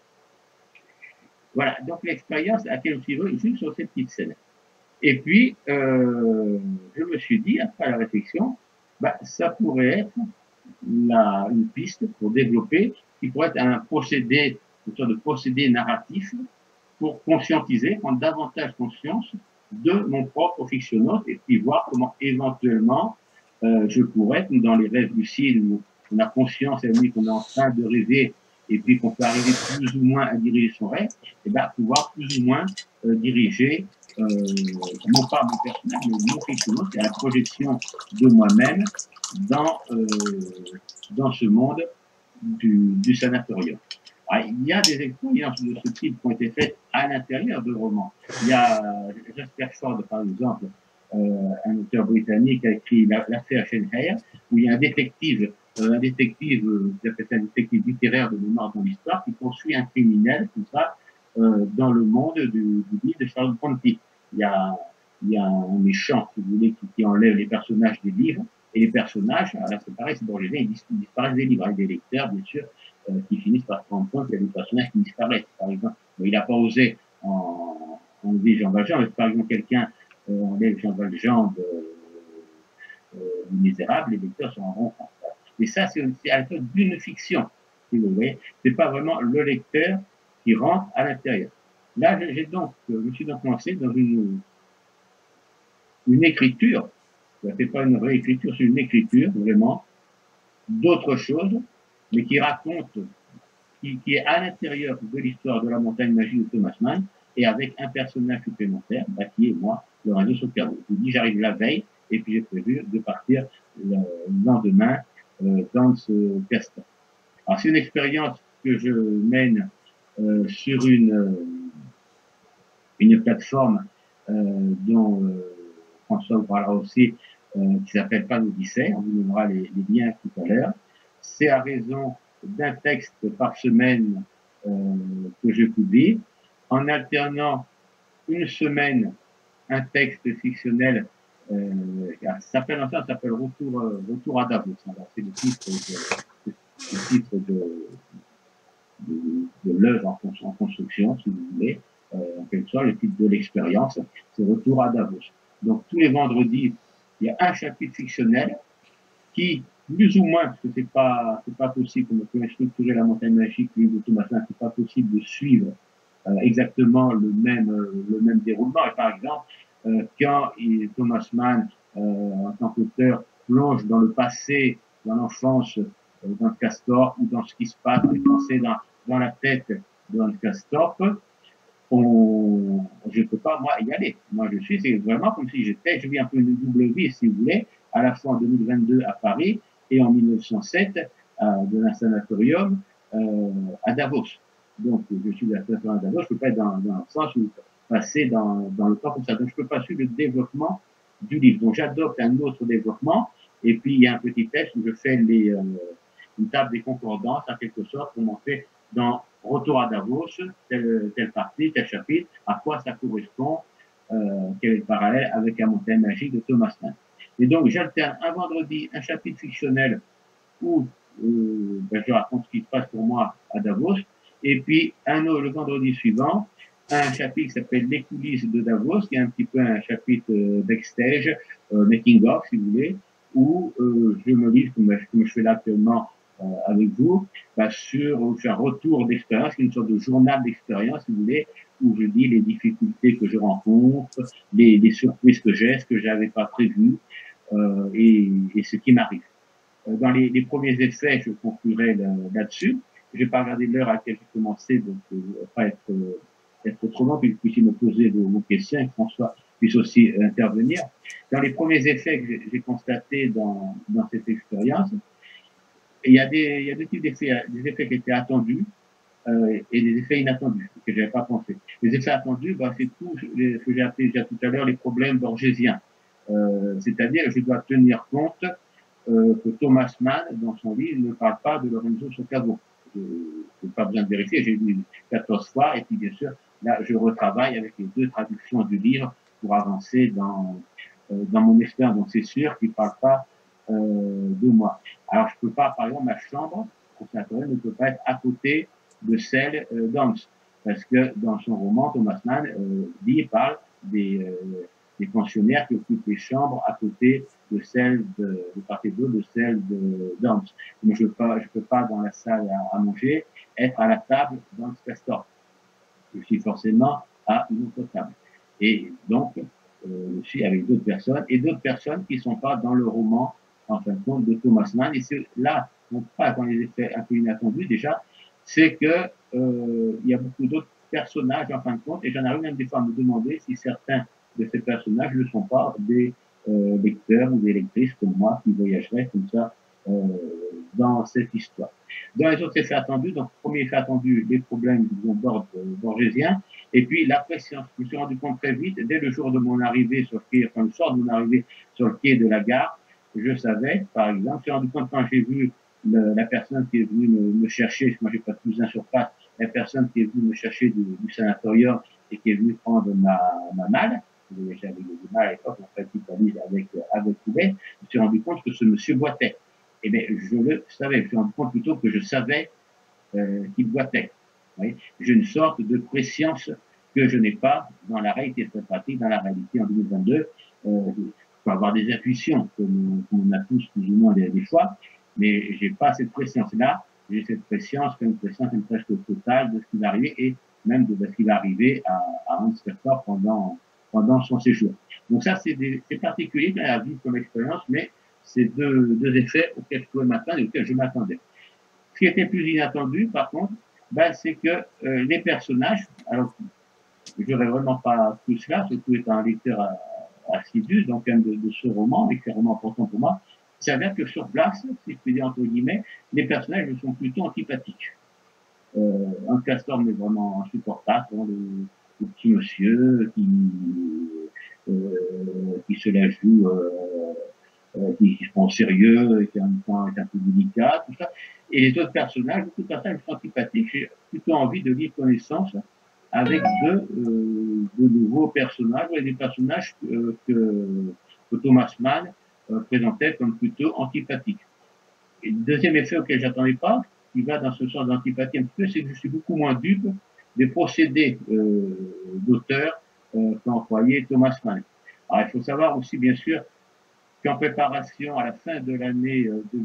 Voilà, donc l'expérience à laquelle je suis venu sur cette petite scène. Et puis, euh, je me suis dit, après la réflexion, bah, ça pourrait être la, une piste pour développer, qui pourrait être un procédé, une sorte de procédé narratif pour conscientiser, prendre davantage conscience de mon propre fictionnaute et puis voir comment éventuellement euh, je pourrais, comme dans les rêves lucides où on a conscience à lui qu'on est en train de rêver et puis qu'on peut arriver plus ou moins à diriger son rêve, et bien pouvoir plus ou moins euh, diriger euh, non pas mon personnage, mais mon fictionnaute, c'est la projection de moi-même dans, euh, dans ce monde du, du sanatorium. Alors, il y a des expériences de ce type qui ont été faites à l'intérieur de romans. Il y a Jasper Fforde, par exemple, euh, un auteur britannique qui a écrit l'affaire Shenheir, où il y a un détective, euh, un détective, euh, un détective littéraire de mémoire dans l'histoire, qui poursuit un criminel, comme ça, euh, dans le monde du, du livre de Charles Brontë. Il y a, il y a un méchant, si vous voulez, qui, qui enlève les personnages des livres, et les personnages, alors là c'est pareil, c'est Borges, ils disparaissent des livres, avec des lecteurs, bien sûr, euh, qui finissent par se rendre compte qu'il y a des personnages qui disparaissent. Par exemple, bon, il n'a pas osé en enlever Jean Valjean, mais par exemple, quelqu'un euh, enlève Jean Valjean de euh, Misérable, les lecteurs se rendront compte. Et ça, c'est à la fois d'une fiction, si vous voulez. C'est pas vraiment le lecteur qui rentre à l'intérieur. Là, j'ai donc, je me suis donc lancé dans une, une écriture. C'est pas une vraie écriture, c'est une écriture, vraiment, d'autre chose, mais qui raconte, qui, qui est à l'intérieur de l'histoire de la montagne magique de Thomas Mann, et avec un personnage supplémentaire, bah, qui est moi, Lorenzo Socavo. Je vous dis, j'arrive la veille, et puis j'ai prévu de partir le lendemain euh, dans ce castor. Alors, c'est une expérience que je mène euh, sur une, euh, une plateforme euh, dont euh, François vous parlera aussi, euh, qui s'appelle Pan Odyssée, on vous donnera les, les liens tout à l'heure. C'est à raison d'un texte par semaine euh, que je publie, en alternant une semaine un texte fictionnel, euh, ça s'appelle enfin, ça s'appelle Retour, euh, Retour à Davos. Alors c'est le titre de, le titre de, de, de l'œuvre en, en construction, si vous voulez, euh, en quelque sorte, le titre de l'expérience, c'est Retour à Davos. Donc tous les vendredis, il y a un chapitre fictionnel qui, plus ou moins, parce que c'est pas, c'est pas possible, comme on peut structurer la montagne magique, livre de Thomas Mann, c'est pas possible de suivre euh, exactement le même, euh, le même déroulement. Et par exemple, euh, quand il, Thomas Mann, euh, en tant qu'auteur, plonge dans le passé, dans l'enfance euh, d'Hans Castorp, ou dans ce qui se passe, dans les pensées, dans, dans la tête de Hans Castorp, on, je peux pas, moi, y aller. Moi, je suis, c'est vraiment comme si j'étais, je vis un peu une double vie, si vous voulez, à la fois en deux mille vingt-deux à Paris et en mille neuf cent sept euh, dans un sanatorium euh, à Davos. Donc, je suis à Davos, je peux pas être dans, dans le sens où passer dans, dans le temps comme ça. Donc, je peux pas suivre le développement du livre. Donc, j'adopte un autre développement. Et puis, il y a un petit test où je fais les, euh, une table des concordances, en quelque sorte, pour montrer dans Retour à Davos, telle, telle partie, tel chapitre, à quoi ça correspond, euh, quel est le parallèle avec la montagne magique de Thomas Mann. Et donc, j'alterne un vendredi un chapitre fictionnel où euh, ben, je raconte ce qui se passe pour moi à Davos, et puis un autre, le vendredi suivant, un chapitre qui s'appelle Les coulisses de Davos, qui est un petit peu un chapitre euh, backstage, euh, making of, si vous voulez, où euh, je me livre, comme, comme je fais là actuellement euh, avec vous, bah, sur, sur un retour d'expérience, une sorte de journal d'expérience, si vous voulez, où je dis les difficultés que je rencontre, les, les surprises que j'ai, ce que j'avais pas prévu, euh, et, et ce qui m'arrive. Euh, dans les, les premiers essais, je conclurai là-dessus, je n'ai pas regardé l'heure à laquelle j'ai commencé, donc je ne vais pas être, euh, être trop long, puis que vous puissiez me poser vos, vos questions et que François puisse aussi euh, intervenir. Dans les premiers effets que j'ai constatés dans, dans cette expérience, il y a des, il y a deux types d'effets, des effets qui étaient attendus euh, et des effets inattendus, que je n'avais pas pensé. Les effets attendus, bah, c'est tout ce que j'ai appelé déjà tout à l'heure les problèmes borgésiens. Euh, c'est-à-dire je dois tenir compte euh, que Thomas Mann, dans son livre, ne parle pas de Lorenzo Socavo. Je n'ai pas besoin de vérifier, j'ai lu quatorze fois, et puis bien sûr, là, je retravaille avec les deux traductions du livre pour avancer dans, euh, dans mon expérience. Donc c'est sûr qu'il ne parle pas euh, de moi. Alors je ne peux pas, par exemple, ma chambre conservatoriale ne peut pas être à côté de celle euh, d'Hans, parce que dans son roman, Thomas Mann, euh, dit, parle des, euh, des pensionnaires qui occupent les chambres à côté de celle de, de part et d'autre de celle de d'Hans. Mais je ne peux pas, je peux pas dans la salle à, à manger être à la table d'Hans Castorp. Je suis forcément à une autre table. Et donc, euh, je suis avec d'autres personnes et d'autres personnes qui ne sont pas dans le roman, en fin de compte, de Thomas Mann. Et c'est là, on pas dans les effets un peu inattendus déjà, c'est que euh, il y a beaucoup d'autres personnages en fin de compte, et j'en arrive même des fois à me demander si certains de ces personnages ne sont pas des euh, lecteurs ou des lectrices comme moi qui voyageraient comme ça euh, dans cette histoire. Dans les autres effets attendus, donc premier effet attendu, les problèmes d'ordre borgésien, et puis la pression. Je me suis rendu compte très vite, dès le jour de mon arrivée sur le quai, enfin le soir de mon arrivée sur le quai de la gare, je savais, par exemple, je me suis rendu compte quand j'ai vu le, la personne qui est venue me, me chercher, moi j'ai pas de cousin sur place, la personne qui est venue me chercher du, du sanatorium et qui est venue prendre ma, ma malle, j'avais des malles à l'époque, en fait, valise avec, avec poubelle, je me suis rendu compte que ce monsieur boitait. Eh bien, je le savais, je me suis rendu compte plutôt que je savais euh, qu'il boitait. J'ai une sorte de préscience que je n'ai pas dans la réalité très pratique, dans la réalité en deux mille vingt-deux. Euh, il faut avoir des intuitions, comme, comme on a tous plus ou moins des, des fois, mais j'ai pas cette préscience-là. J'ai cette préscience, comme une préscience presque totale de ce qui va arriver et même de ce qui va arriver à, à Hans Castorp pendant, pendant son séjour. Donc ça, c'est particulier dans la vie comme expérience, mais c'est deux, deux effets auxquels je pouvais m'attendre et auxquels je m'attendais. Ce qui était plus inattendu, par contre, ben, c'est que euh, les personnages, alors je n'aurais vraiment pas tout cela, surtout étant un lecteur assidu, donc de, de ce roman, et c'est vraiment important pour moi, ça veut dire que sur place, si je puis dire entre guillemets, les personnages sont plutôt antipathiques. Euh, un Castorp est vraiment insupportable, le, le petit monsieur qui, euh, qui se la joue, euh, euh, qui, qui se prend au sérieux, et qui en même temps est un peu délicat, tout ça. Et les autres personnages, beaucoup de personnages sont antipathiques. J'ai plutôt envie de lire connaissance avec de, euh, de nouveaux personnages, et des personnages euh, que, que Thomas Mann euh, présentait comme plutôt antipathiques. Et le deuxième effet auquel j'attendais pas, qui va dans ce sens d'antipathie un petit peu, c'est que je suis beaucoup moins dupe des procédés euh, d'auteur euh, qu'a employé Thomas Mann. Alors, il faut savoir aussi, bien sûr, qu'en préparation à la fin de l'année euh, deux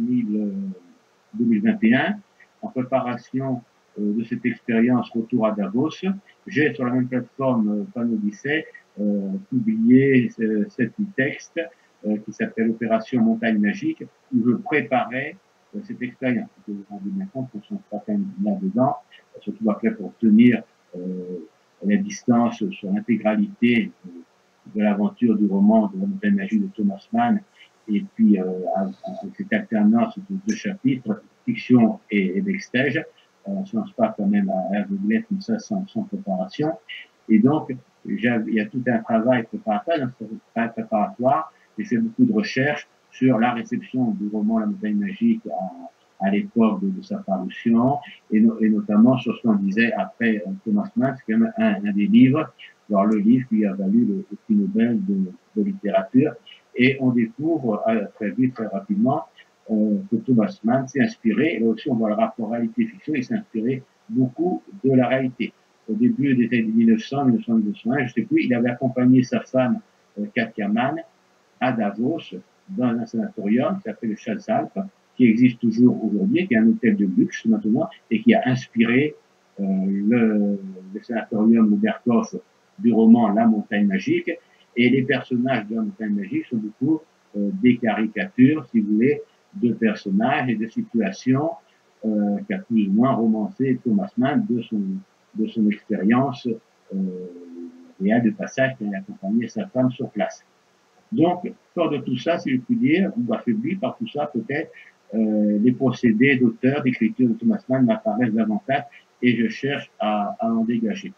mille vingt et un, en préparation euh, de cette expérience retour à Davos, j'ai sur la même plateforme euh, Panodicée euh, publié euh, sept textes euh, qui s'appelle Opération Montagne Magique, où je préparais euh, cette expérience. Vous vous rendez bien compte qu'on ne sont pas quand même là-dedans, surtout après pour tenir euh, la distance sur l'intégralité euh, de l'aventure du roman de la Montagne Magique de Thomas Mann, et puis euh, à, à cette alternance de deux chapitres, fiction et, et backstage. On ne se lance pas quand même à l'aveuglette comme ça sans, sans préparation. Et donc, il y a tout un travail préparatoire. Dans ce travail préparatoire, j'ai fait beaucoup de recherches sur la réception du roman La Montagne Magique à, à l'époque de, de sa parution, et, no, et notamment sur ce qu'on disait après euh, Thomas Mann, c'est quand même un, un des livres, alors le livre qui a valu le, le prix Nobel de, de littérature. Et on découvre euh, très vite, très rapidement, euh, que Thomas Mann s'est inspiré, et là aussi on voit le rapport réalité-fiction, il s'est inspiré beaucoup de la réalité. Au début des années mille neuf cents, mille neuf cents, mille neuf cent un, je ne sais plus, il avait accompagné sa femme, euh, Katia Mann, à Davos, dans un sanatorium qui s'appelle le Schatzalp, qui existe toujours aujourd'hui, qui est un hôtel de luxe maintenant, et qui a inspiré euh, le, le sanatorium Berghoff du roman La Montagne Magique. Et les personnages de La Montagne Magique sont beaucoup euh, des caricatures, si vous voulez, de personnages et de situations euh, qui a plus ou moins romancé Thomas Mann de son, de son expérience euh, réelle de passage qui a accompagné sa femme sur place. Donc, fort de tout ça, si je puis dire, ou affaibli par tout ça, peut-être, euh, les procédés d'auteur, d'écriture de Thomas Mann m'apparaissent davantage et je cherche à, à en dégager.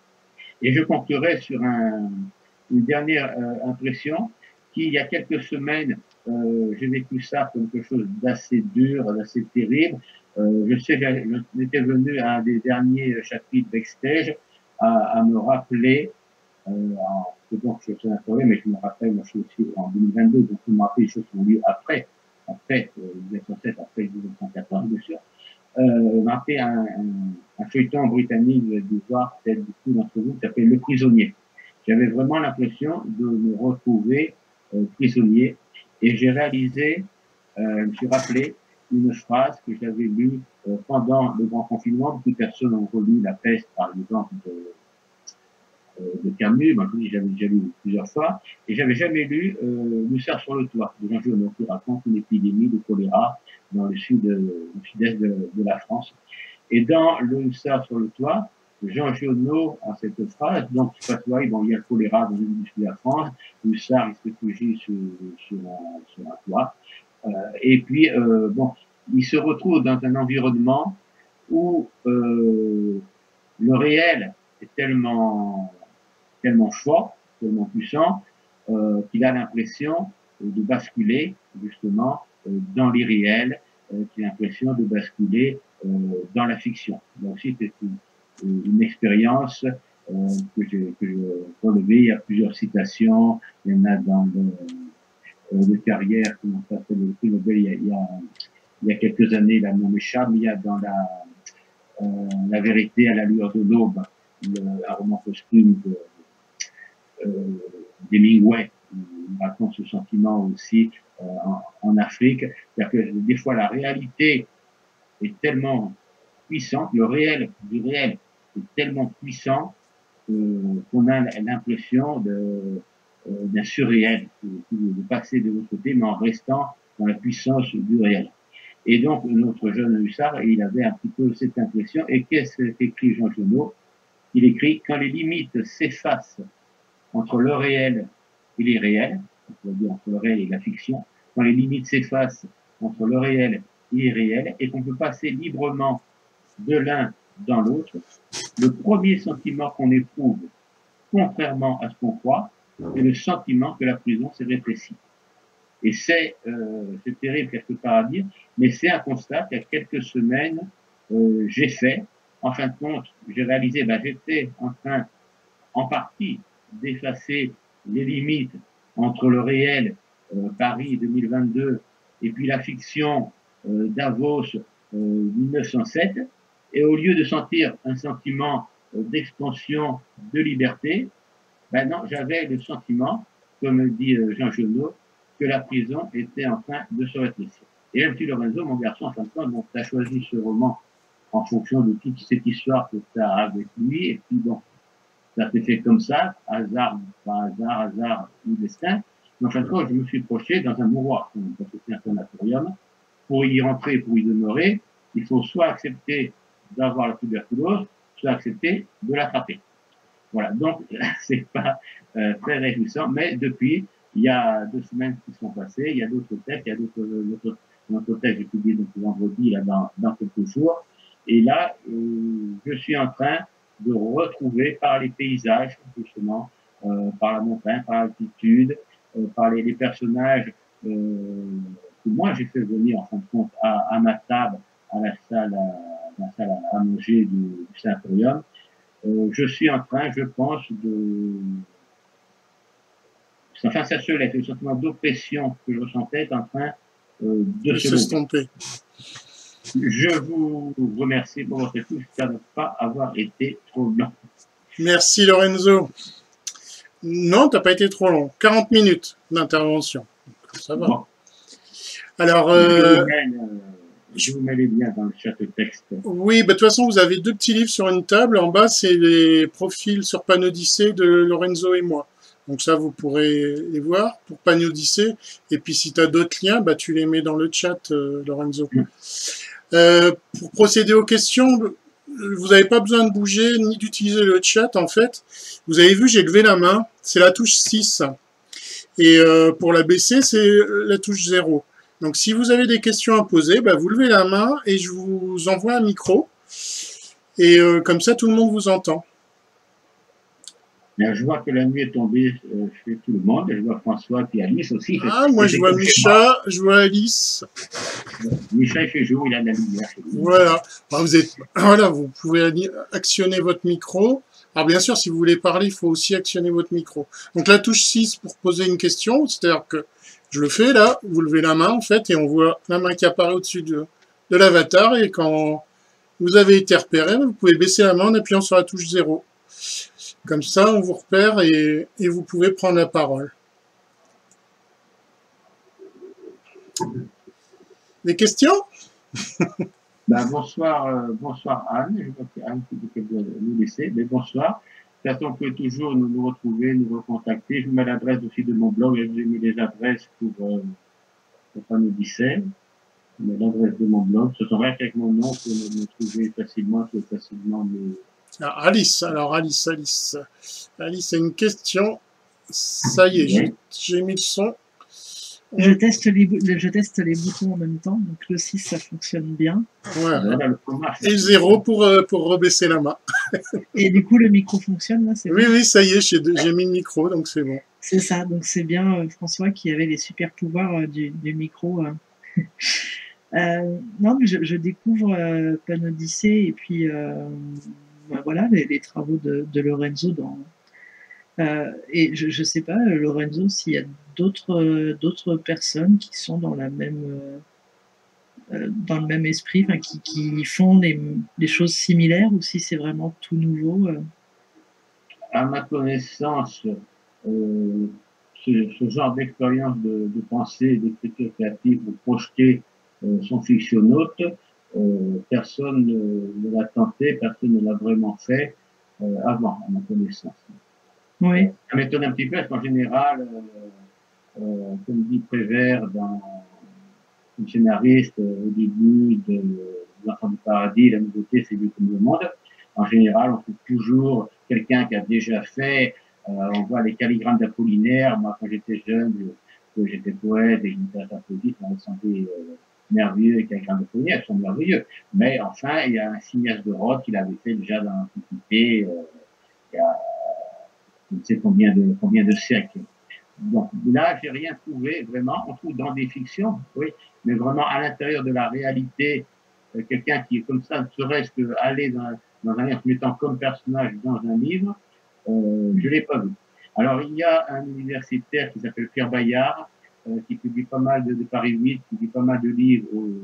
Et je conclurai sur un, une dernière euh, impression qui, il y a quelques semaines, euh, j'ai vécu ça comme quelque chose d'assez dur, d'assez terrible. Euh, je sais, j'étais venu à un des derniers chapitres Backstage à, à me rappeler, euh, en, donc je suis informé, mais je me rappelle, moi je suis aussi en deux mille vingt-deux, donc je me rappelle les choses qui ont lieu après, après, euh, mille neuf cent sept, après mille neuf cent quatorze, bien sûr. Euh, m'a fait un, un, un feuilleton britannique du voir, peut-être beaucoup d'entre vous, qui s'appelle Le Prisonnier. J'avais vraiment l'impression de me retrouver euh, prisonnier et j'ai réalisé, euh, je me suis rappelé une phrase que j'avais lue euh, pendant le grand confinement. Beaucoup de personnes ont relu La Peste, par exemple, de, euh, de Camus. Moi, je j'avais déjà lu plusieurs fois et j'avais jamais lu euh, Le Cerf sur le toit de Jean Giono, qui raconte une épidémie de choléra dans le sud, le sud-est de, de la France. Et dans Le Hussard sur le toit, Jean Giono a cette phrase, donc, je sais pas toi, bon, il y a le choléra dans le sud de la France, le hussard, il se réfugie sur, sur, un, sur un toit, euh, et puis, euh, bon, il se retrouve dans un environnement où euh, le réel est tellement, tellement fort, tellement puissant, euh, qu'il a l'impression de basculer, justement, euh, dans l'irréel, euh, qu'il a l'impression de basculer euh, dans la fiction. Donc, aussi, c'est une, une expérience euh, que j'ai relevée. Il y a plusieurs citations. Il y en a dans le, euh, le carrière, comment ça s'appelle, le prix Nobel, il y a, il y a, il y a quelques années, la nom m'échappe, mais il y a dans la, euh, la vérité à la lueur de l'aube, un roman posthume de, euh, d'Hemingway, il raconte ce sentiment aussi euh, en, en Afrique. C'est-à-dire que des fois, la réalité est tellement puissante, le réel du réel est tellement puissant euh, qu'on a l'impression de, euh, d'un surréel, de, de passer de l'autre côté, mais en restant dans la puissance du réel. Et donc, notre jeune hussard, il avait un petit peu cette impression. Et qu'est-ce qu'écrit Jean Giono? Il écrit « Quand les limites s'effacent entre le réel et l'irréel, c'est-à-dire entre le réel et la fiction, quand les limites s'effacent entre le réel et l'irréel, et qu'on peut passer librement de l'un dans l'autre, le premier sentiment qu'on éprouve, contrairement à ce qu'on croit, c'est le sentiment que la prison s'est rétrécie. » Et c'est euh, terrible quelque part à dire, mais c'est un constat qu'il y a quelques semaines, euh, j'ai fait. En fin de compte, j'ai réalisé, ben, j'étais en train, en partie, d'effacer les limites entre le réel, euh, Paris deux mille vingt-deux, et puis la fiction, euh, Davos, euh, mille neuf cent sept. Et au lieu de sentir un sentiment euh, d'expansion, de liberté, ben non, j'avais le sentiment, comme dit euh, Jean Giono, que la prison était en train de se rétrécir. Et même si Lorenzo, mon garçon, en fin de compte, bon, tu as choisi ce roman en fonction de toute cette histoire que tu as avec lui, et puis bon, ça s'est fait comme ça, hasard, pas hasard, hasard ou destin. Mais en fin de compte, je me suis projeté dans un mouroir, parce que c'est un sanatorium. Pour y rentrer, pour y demeurer, il faut soit accepter d'avoir la tuberculose, soit accepter de l'attraper. Voilà, donc c'est pas euh, très réjouissant, mais depuis, il y a deux semaines qui sont passées, il y a d'autres textes, il y a d'autres d'autres textes, j'ai publié donc vendredi, là, dans, dans quelques jours, et là, euh, je suis en train de retrouver par les paysages, justement, euh, par la montagne, par l'altitude, euh, par les, les personnages euh, que moi j'ai fait venir, en fin de compte, à, à ma table, à la salle à, la salle à, à manger du, du sanatorium. Euh, je suis en train, je pense, de... Enfin, ça se lève. Le sentiment d'oppression que je ressentais est en train euh, de se s'estomper. Je vous remercie pour votre écoute. J'espère ne pas avoir été trop long. Merci Lorenzo. Non, t'as pas été trop long. quarante minutes d'intervention. Ça va. Bon. Alors, euh... je, vous mets, euh, je vous mets les liens dans le chat texte. Oui, bah, de toute façon, vous avez deux petits livres sur une table. En bas, c'est les profils sur Panodyssée de Lorenzo et moi. Donc ça, vous pourrez les voir pour Panodyssée. Et puis, si tu as d'autres liens, bah, tu les mets dans le chat, euh, Lorenzo. Mm. Euh, pour procéder aux questions, vous n'avez pas besoin de bouger ni d'utiliser le chat en fait. Vous avez vu, j'ai levé la main, c'est la touche six. Et euh, pour la baisser, c'est la touche zéro. Donc si vous avez des questions à poser, bah, vous levez la main et je vous envoie un micro. Et euh, comme ça, tout le monde vous entend. Je vois que la nuit est tombée euh, chez tout le monde. Je vois François et Alice aussi. Ah, moi je vois Micha, je vois Alice. Micha, il fait jour, il a de la lumière. Voilà. Alors, vous êtes, voilà, vous pouvez actionner votre micro. Alors bien sûr, si vous voulez parler, il faut aussi actionner votre micro. Donc la touche six pour poser une question, c'est-à-dire que je le fais là, vous levez la main en fait, et on voit la main qui apparaît au-dessus de, de l'avatar, et quand vous avez été repéré, vous pouvez baisser la main en appuyant sur la touche zéro. Comme ça, on vous repère et, et vous pouvez prendre la parole. Des questions? Ben, bonsoir, euh, bonsoir Anne. Je vois que Anne doit nous laisser, mais bonsoir. De toute façon, on peut toujours nous, nous retrouver, nous recontacter. Je vous mets l'adresse aussi de mon blog. J'ai mis les adresses pour euh, pour pas nous disser. Je mets l'adresse de mon blog. Ce sont rien qu'avec mon nom pour me, me trouver facilement, trouver facilement mes... Alors, Alice, alors Alice, Alice. Alice, c'est une question. Ça y est, j'ai mis le son. Je teste, les, je teste les boutons en même temps, donc le six, ça fonctionne bien. Ouais. Et le zéro pour, euh, pour rebaisser la main. Et du coup, le micro fonctionne, là, c'est Oui, bon. oui, ça y est, j'ai mis le micro, donc c'est bon. C'est ça, donc c'est bien euh, François qui avait les super pouvoirs euh, du, du micro. Euh. euh, non, mais je, je découvre euh, Panodyssée et puis euh, ben voilà, les, les travaux de, de Lorenzo dans... Euh, et je ne sais pas, Lorenzo, s'il y a d'autres euh, d'autres personnes qui sont dans la même euh, dans le même esprit, enfin, qui, qui font des, des choses similaires, ou si c'est vraiment tout nouveau. Euh. À ma connaissance, euh, ce, ce genre d'expérience de, de pensée, d'écriture créative ou projeter euh, son fictionnaute, euh, personne ne, ne l'a tenté, personne ne l'a vraiment fait euh, avant, à ma connaissance. Oui. Ça m'étonne un petit peu parce qu'en général, euh, euh, comme dit Prévert dans le scénariste euh, au début de L'Enfant du Paradis, la nouveauté c'est lui comme le monde. En général, on trouve toujours quelqu'un qui a déjà fait. Euh, on voit les calligrammes d'Apollinaire. Moi, quand j'étais jeune, que j'étais poète et que j'étais applaudiste, on me semblait euh, merveilleux. Les calligrammes d'Apollinaire sont merveilleux. Mais enfin, il y a un cinéaste de Rhodes qui l'avait fait déjà dans l'Antiquité. Euh, il y a je ne sais combien de, combien de siècles. Donc là, j'ai rien trouvé vraiment. On trouve dans des fictions, oui, mais vraiment à l'intérieur de la réalité, euh, quelqu'un qui est comme ça, ne serait-ce que aller dans, dans un livre, se mettant comme personnage dans un livre, euh, je l'ai pas vu. Alors il y a un universitaire qui s'appelle Pierre Bayard, euh, qui publie pas mal de, de Paris huit, qui publie pas mal de livres.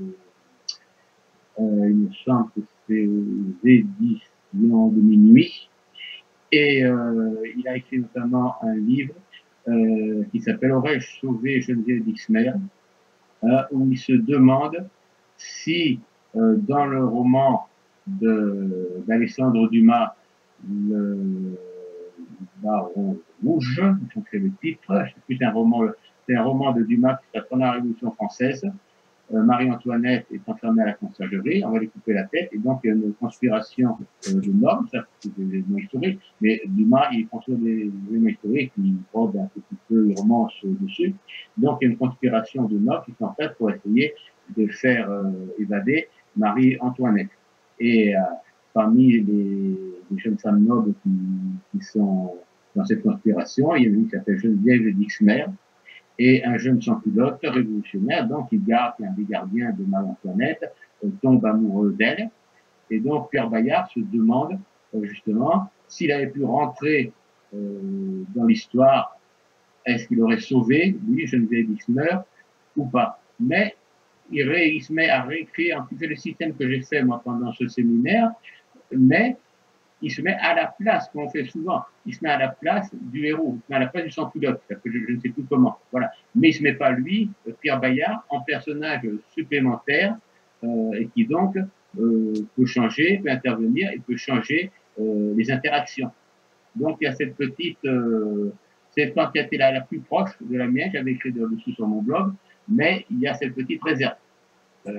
Euh, il me semble que c'est aux éditions de Minuit. Et euh, il a écrit notamment un livre euh, qui s'appelle « Aurais-je sauvé Geneviève d'Ixmer » euh, où il se demande si euh, dans le roman d'Alexandre Dumas, le Baron Rouge, c'est le titre, c'est un roman, c'est un roman de Dumas qui se passe pendant la Révolution française. Euh, Marie-Antoinette est enfermée à la conciergerie, on va lui couper la tête, et donc il y a une conspiration euh, de normes, ça c'est des éléments historiques, mais Dumas, il construit des éléments historiques, il prend un petit peu, il romance dessus, donc il y a une conspiration de normes qui sont faites pour essayer de faire euh, évader Marie-Antoinette. Et euh, parmi les, les jeunes femmes nobles qui, qui sont dans cette conspiration, il y a une qui s'appelle Geneviève d'Ixmer, et un jeune sans-culotte révolutionnaire, donc il garde, un des gardiens de Marie-Antoinette, euh, tombe amoureux d'elle, et donc Pierre Bayard se demande euh, justement s'il avait pu rentrer euh, dans l'histoire, est-ce qu'il aurait sauvé, lui, Geneviève d'Ixmer, ou pas. Mais il, ré, il se met à réécrire un petit peu le système que j'ai fait moi pendant ce séminaire, mais il se met à la place, comme on fait souvent, il se met à la place du héros, il se met à la place du sans-culotte, je, je ne sais plus comment, voilà. Mais il se met pas lui, Pierre Bayard, en personnage supplémentaire, euh, et qui donc euh, peut changer, peut intervenir, et peut changer euh, les interactions. Donc il y a cette petite, euh, cette part qui a été la, la plus proche de la mienne, j'avais écrit dessus sur mon blog, mais il y a cette petite réserve. Euh,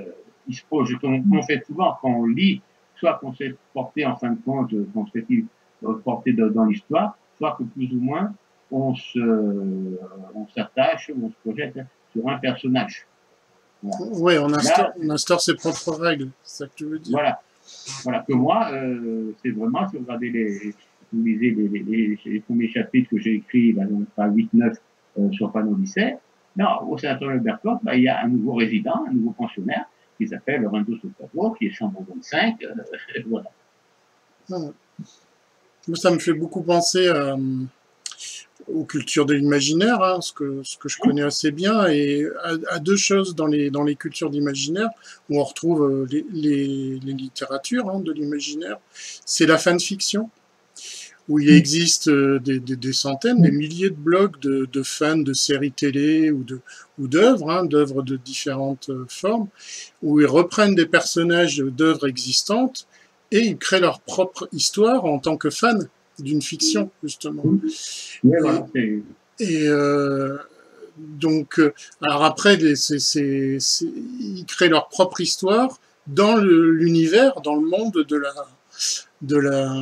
il se projette, on, on fait souvent quand on lit, soit qu'on s'est porté en fin de compte, qu'on s'est porté dans l'histoire, soit que plus ou moins on se, on s'attache, on se projette sur un personnage. Voilà. Oui, on instaure, Là, on instaure ses propres règles, c'est ça que tu veux dire. Voilà, voilà que moi, euh, c'est vraiment, si vous regardez les, vous lisez les, les, les, les premiers chapitres que j'ai écrits, bah, donc pas huit neuf euh, sur Panodicée, non, au sanatorium Berthold, bah, il y a un nouveau résident, un nouveau pensionnaire, qui s'appelle Lorenzo Sottavo, qui est chambre vingt-cinq, euh, voilà. Ah. Ça me fait beaucoup penser à, aux cultures de l'imaginaire, hein, ce, que, ce que je connais assez bien, et à, à deux choses dans les, dans les cultures d'imaginaire, où on retrouve les, les, les littératures hein, de l'imaginaire, c'est la fanfiction, où il existe des, des, des centaines, des milliers de blogs de, de fans de séries télé ou de ou d'œuvres, hein, d'œuvres de différentes formes, où ils reprennent des personnages d'œuvres existantes et ils créent leur propre histoire en tant que fans d'une fiction, justement. Et, et euh, donc, alors après, c'est, c'est, c'est, ils créent leur propre histoire dans l'univers, dans le monde de la de la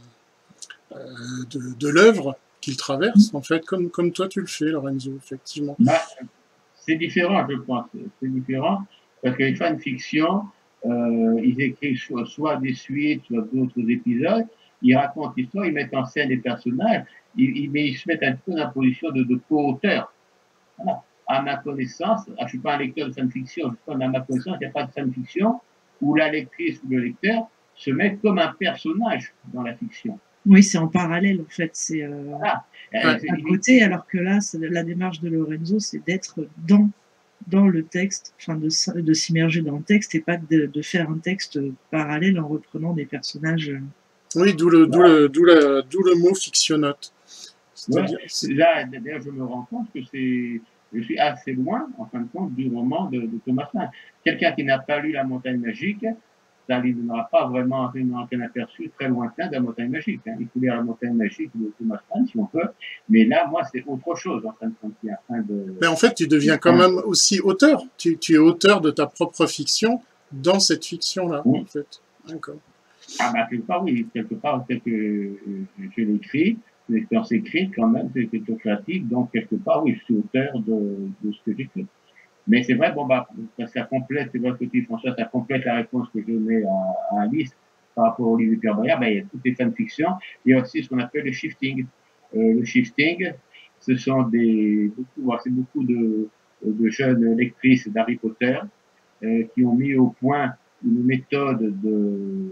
de, de l'œuvre qu'il traverse, en fait, comme, comme toi tu le fais, Lorenzo, effectivement. Bah, c'est différent, je pense. C'est différent, parce que les fanfictions, euh, ils écrivent soit, soit des suites, soit d'autres épisodes, ils racontent l'histoire, ils mettent en scène les personnages, ils, ils, mais ils se mettent un peu dans la position de, de co-auteur. Voilà. À ma connaissance, je ne suis pas un lecteur de fanfiction, je à ma connaissance, il n'y a pas de fanfiction où la lectrice ou le lecteur se met comme un personnage dans la fiction. Oui, c'est en parallèle, en fait. C'est euh, ah, à côté, alors que là, la démarche de Lorenzo, c'est d'être dans, dans le texte, enfin de, de s'immerger dans le texte et pas de, de faire un texte parallèle en reprenant des personnages. Oui, d'où le, d'où le, d'où le, d'où le mot fictionnote. Ouais, là, d'ailleurs, je me rends compte que c'est, je suis assez loin, en fin de compte, du roman de, de Thomas Mann. Quelqu'un qui n'a pas lu La Montagne Magique, ça ne donnera pas vraiment un aperçu très lointain de La Montagne Magique. Hein. Il faut lire La Montagne Magique de Thomas Mann, si on peut. Mais là, moi, c'est autre chose, en fin de compte. Il y a un de... Mais en fait, tu deviens quand même aussi auteur. Tu, tu es auteur de ta propre fiction dans cette fiction-là, oui. En fait. D'accord. Ah, bah, quelque part, oui. Quelque part, tel que je l'écris, l'expérience écrite, quand même, c'est quelque chose de créatif. Donc, quelque part, oui, je suis auteur de, de ce que j'écris. Mais c'est vrai, bon, bah, ça complète, c'est vrai que tu, François, ça complète la réponse que je mets à, à Alice par rapport au livre de Pierre Bayard. Ben, il y a toutes les fanfictions. Il y a aussi ce qu'on appelle le shifting. Euh, le shifting, ce sont des, beaucoup, c'est beaucoup de, de jeunes lectrices d'Harry Potter euh, qui ont mis au point une méthode de,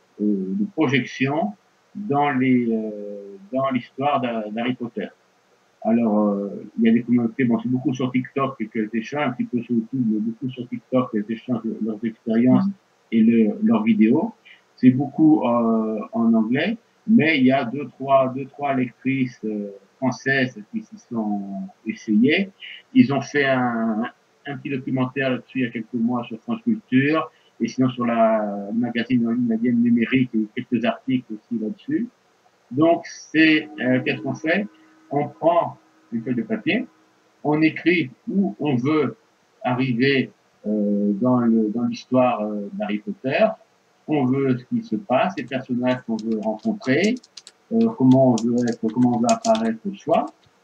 de projection dans les, euh, dans l'histoire d'Harry Potter. Alors, euh, il y a des communautés, bon, c'est beaucoup sur TikTok qu'elles échangent, un petit peu sur YouTube, mais beaucoup sur TikTok qu'elles échangent leurs expériences et le, leurs vidéos. C'est beaucoup euh, en anglais, mais il y a deux, trois, deux, trois lectrices euh, françaises qui s'y sont essayées. Ils ont fait un, un petit documentaire là-dessus il y a quelques mois sur France Culture, et sinon sur la le magazine en ligne Madienne Numérique, il y a eu quelques articles aussi là-dessus. Donc, c'est, euh, qu'est-ce qu'on fait? On prend une feuille de papier, on écrit où on veut arriver euh, dans, le, dans l'histoire euh, d'Harry Potter, on veut ce qui se passe, les personnages qu'on veut rencontrer, euh, comment on veut être, comment on veut apparaître au choix.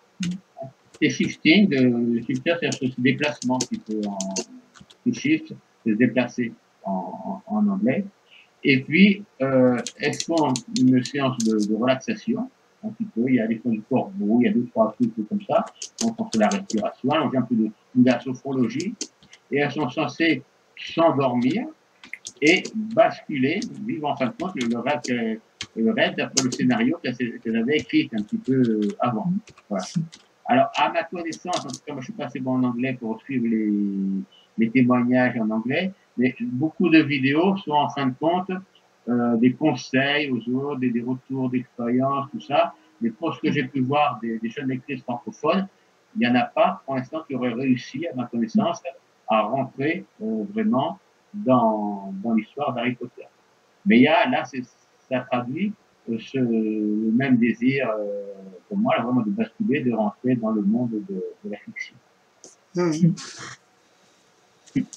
Et shifting, de, shifter, c'est ce déplacement qui peut en to shift, c'est se déplacer en, en, en anglais. Et puis, euh, est-ce qu'on une séance de, de relaxation? Un petit peu, il y a des fonds du corps, bon, il y a deux, trois trucs comme ça. Donc, on fait la respiration, on fait un peu de, de la sophrologie. Et elles sont censées s'endormir et basculer, vivre en fin de compte le, le rêve, le rêve d'après le scénario qu'elles avaient écrit un petit peu avant. Voilà. Alors, à ma connaissance, en tout cas, moi, je suis pas assez bon en anglais pour suivre les, les témoignages en anglais, mais beaucoup de vidéos sont en fin de compte Euh, des conseils aux autres, des, des retours d'expérience, tout ça. Mais pour ce que j'ai pu voir des, des jeunes lectrices francophones, il n'y en a pas, pour l'instant, qui auraient réussi, à ma connaissance, à rentrer euh, vraiment dans, dans l'histoire d'Harry Potter. Mais il y a, là, ça traduit euh, ce, le même désir, euh, pour moi, là, vraiment de basculer, de rentrer dans le monde de, de la fiction. Mmh.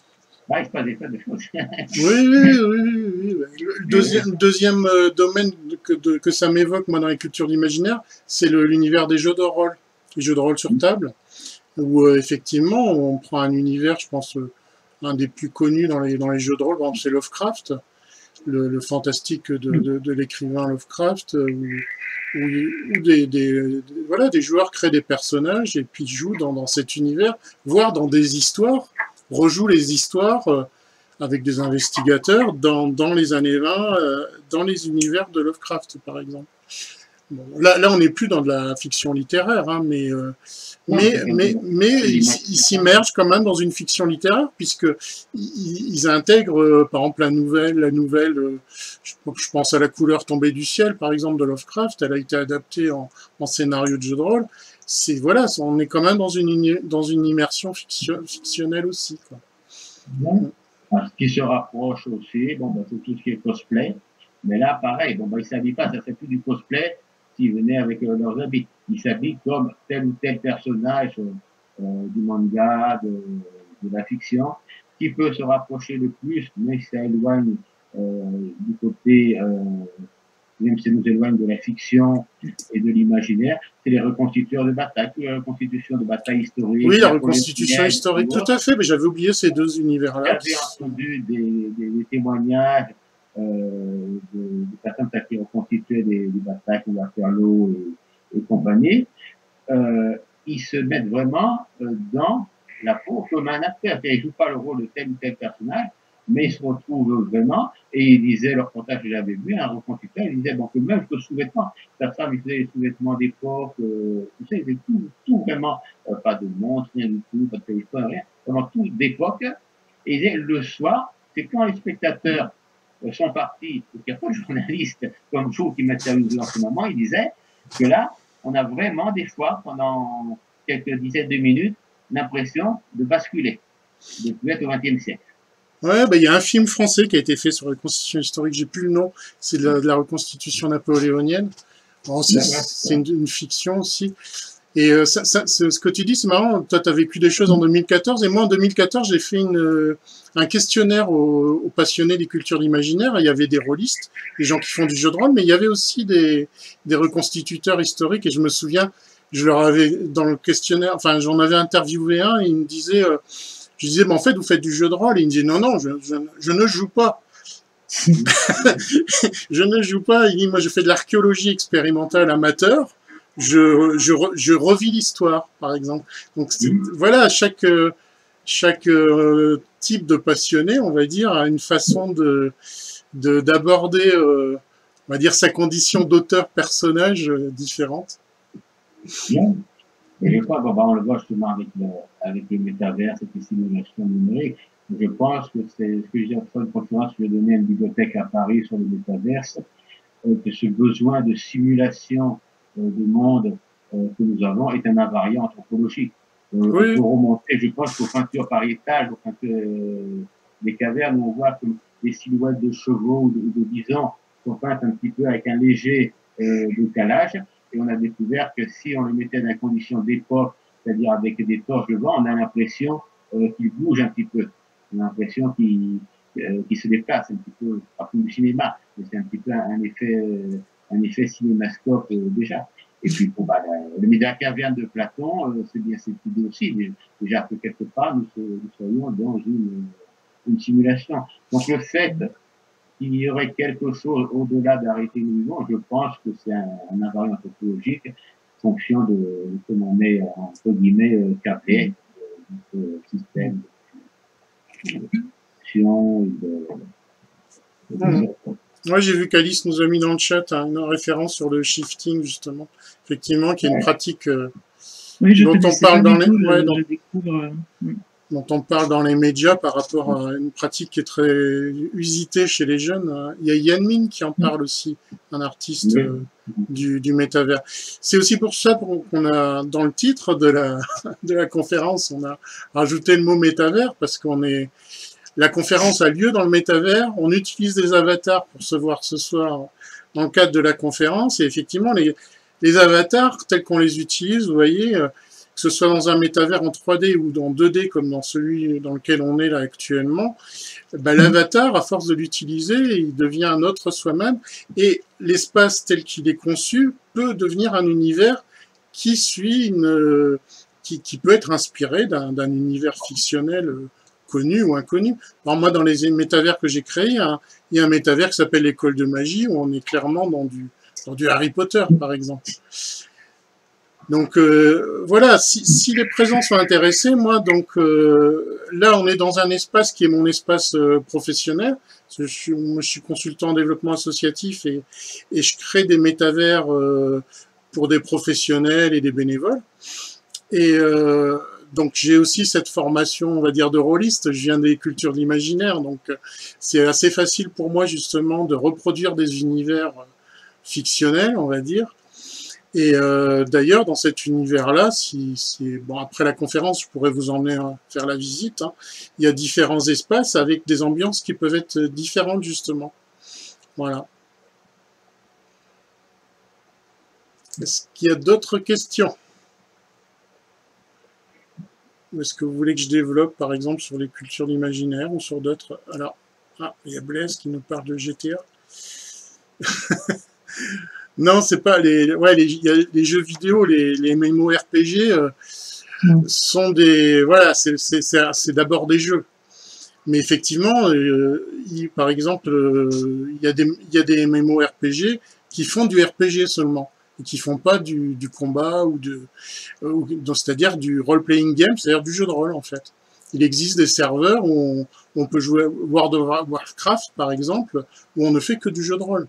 bah, il se passe des tas de choses. Oui, oui, oui, oui, oui. Le deuxième, deuxième euh, domaine que, de, que ça m'évoque, moi, dans les cultures d'imaginaire, c'est l'univers des jeux de rôle, les jeux de rôle sur table, où euh, effectivement, on prend un univers, je pense, euh, un des plus connus dans les, dans les jeux de rôle, par exemple, c'est Lovecraft, le, le fantastique de, de, de l'écrivain Lovecraft, euh, où, où, où des, des, des, voilà, des joueurs créent des personnages et puis jouent dans, dans cet univers, voire dans des histoires, rejouent les histoires euh, avec des investigateurs dans, dans les années vingt, euh, dans les univers de Lovecraft, par exemple. Bon, là, là, on n'est plus dans de la fiction littéraire, hein, mais, euh, Non, mais, c'est mais, comme- mais c'est ils l'imaginaire. ils s'immergent quand même dans une fiction littéraire, puisque ils, ils intègrent, euh, par exemple, la nouvelle, la nouvelle, euh, je, je pense à La couleur tombée du ciel, par exemple, de Lovecraft, elle a été adaptée en, en scénario de jeu de rôle. C'est, voilà, on est quand même dans une, uni- dans une immersion fiction, fictionnelle aussi, quoi. Bon. Alors, ce qui se rapproche aussi, bon, bah, c'est tout ce qui est cosplay. Mais là, pareil, bon, bah, ils s'habillent pas, ça fait plus du cosplay s'ils venaient avec euh, leurs habits. Ils s'habillent comme tel ou tel personnage euh, euh, du manga, de, de la fiction, qui peut se rapprocher le plus, mais ça éloigne euh, du côté, euh, même si ça nous éloigne de la fiction et de l'imaginaire, c'est les reconstituteurs de bataille, la reconstitution de batailles historiques. Oui, la la reconstitution coloniale, historique, ou tout autre. à fait, mais j'avais oublié ces deux univers-là. J'avais entendu des, des, des témoignages euh, de, de personnes qui ont constitué des, des batailles comme Waterloo et, et compagnie. Euh, ils se mettent vraiment euh, dans la peau comme un acteur. Ils ne jouent pas le rôle de tel ou tel personnage, mais ils se retrouvent vraiment, et ils disaient, leur contact que j'avais vu, un reconstituteur, ils disaient, bon, que même que sous-vêtements, sa femme, il faisait les sous-vêtements d'époque, euh, tout ça, il faisait tout, tout vraiment, euh, pas de montre, rien du tout, pas de téléphone, rien, vraiment tout d'époque. Et il disait, le soir, c'est quand les spectateurs euh, sont partis, et qu'il n'y a pas de journalistes comme vous qui m'interviewent en ce moment, il disait que là, on a vraiment des fois, pendant quelques dizaines de minutes, l'impression de basculer, de plus être au vingtième siècle. Ouais, bah, il y a un film français qui a été fait sur la reconstitution historique, j'ai plus le nom, c'est de la, de la reconstitution napoléonienne. Bon, c'est c'est une, une fiction aussi. Et euh, ça, ça, ce que tu dis, c'est marrant, toi tu as vécu des choses en deux mille quatorze, et moi en deux mille quatorze j'ai fait une, euh, un questionnaire aux, aux passionnés des cultures d'imaginaire, il y avait des rôlistes, des gens qui font du jeu de rôle, mais il y avait aussi des, des reconstituteurs historiques, et je me souviens, je leur avais, dans le questionnaire, enfin j'en avais interviewé un, et il me disait... Euh, je disais, mais en fait, vous faites du jeu de rôle. Et il me dit, non, non, je, je, je ne joue pas. Je ne joue pas. Il dit, moi, je fais de l'archéologie expérimentale amateur. Je, je, je revis l'histoire, par exemple. Donc, voilà, chaque, chaque euh, type de passionné, on va dire, a une façon de, de, d'aborder, euh, on va dire, sa condition d'auteur-personnage euh, différente. Bien. Et je crois, bon, bah, on le voit justement avec le, avec le métavers, cette simulation numérique. Je pense que c'est ce que j'ai fait une conférence, je vais donner à une bibliothèque à Paris sur le métaverse, euh, que ce besoin de simulation euh, du monde euh, que nous avons est un invariant anthropologique. Euh, oui. Pour remonter, je pense qu'aux peintures pariétales, aux peintures euh, des cavernes, où on voit que des silhouettes de chevaux ou de, de bisons sont peintes un petit peu avec un léger euh, décalage. Et on a découvert que si on le mettait dans des conditions d'époque, c'est-à-dire avec des torches devant, on a l'impression euh, qu'il bouge un petit peu. On a l'impression qu'il euh, qu'il se déplace un petit peu, pas comme du cinéma, mais c'est un petit peu un, un effet, euh, un effet cinémascope euh, déjà. Et puis, bon, bah, le médacaverne de Platon, euh, c'est bien cette idée aussi, déjà que quelque part, nous, nous soyons dans une, une simulation. Donc, le fait qu'il y aurait quelque chose au-delà d'arrêter le vivant, je pense que c'est un, un invariant anthropologique, fonction de, comme on est, entre guillemets, euh, câblé, de notre système de fonction et de, de, mmh. Moi, j'ai vu qu'Alice nous a mis dans le chat hein, une référence sur le shifting, justement. Effectivement, qui est une ouais. pratique euh, oui, je dont on parle dans les... Tout, ouais, je dans... découvre... Euh... dont on parle dans les médias par rapport à une pratique qui est très usitée chez les jeunes. Il y a Yan Min qui en parle aussi, un artiste oui. euh, du, du métavers. C'est aussi pour ça qu'on a, dans le titre de la, de la conférence, on a rajouté le mot métavers, parce qu'on est... La conférence a lieu dans le métavers, on utilise des avatars pour se voir ce soir dans le cadre de la conférence, et effectivement, les, les avatars, tels qu'on les utilise, vous voyez... Euh, que ce soit dans un métavers en trois D ou dans deux D comme dans celui dans lequel on est là actuellement, ben, l'avatar, à force de l'utiliser, il devient un autre soi-même, et l'espace tel qu'il est conçu peut devenir un univers qui suit une, qui, qui peut être inspiré d'un d'un univers fictionnel connu ou inconnu. Alors moi, dans les métavers que j'ai créés, hein, il y a un métavers qui s'appelle l'école de magie, où on est clairement dans du, dans du Harry Potter, par exemple. Donc euh, voilà, si, si les présents sont intéressés, moi, donc euh, là, on est dans un espace qui est mon espace euh, professionnel. Je suis, moi, je suis consultant en développement associatif et, et je crée des métavers euh, pour des professionnels et des bénévoles. Et euh, donc j'ai aussi cette formation, on va dire, de rôliste. Je viens des cultures de l'imaginaire, donc c'est assez facile pour moi justement de reproduire des univers fictionnels, on va dire. Et euh, d'ailleurs, dans cet univers-là, si, si, bon, après la conférence, je pourrais vous emmener hein, faire la visite. Hein. Il y a différents espaces avec des ambiances qui peuvent être différentes justement. Voilà. Est-ce qu'il y a d'autres questions ? Ou est-ce que vous voulez que je développe, par exemple, sur les cultures de l'imaginaire ou sur d'autres? Alors, ah, il y a Blaise qui nous parle de G T A. Non, c'est pas les, ouais, les, y a les jeux vidéo, les, les MMORPG euh, mm. sont des, voilà, c'est d'abord des jeux. Mais effectivement, euh, il, par exemple, euh, il y a des, il y a des MMORPG qui font du R P G seulement. Et qui font pas du, du combat ou de, euh, c'est-à-dire du role-playing game, c'est-à-dire du jeu de rôle en fait. Il existe des serveurs où on, on peut jouer World of Warcraft par exemple, où on ne fait que du jeu de rôle.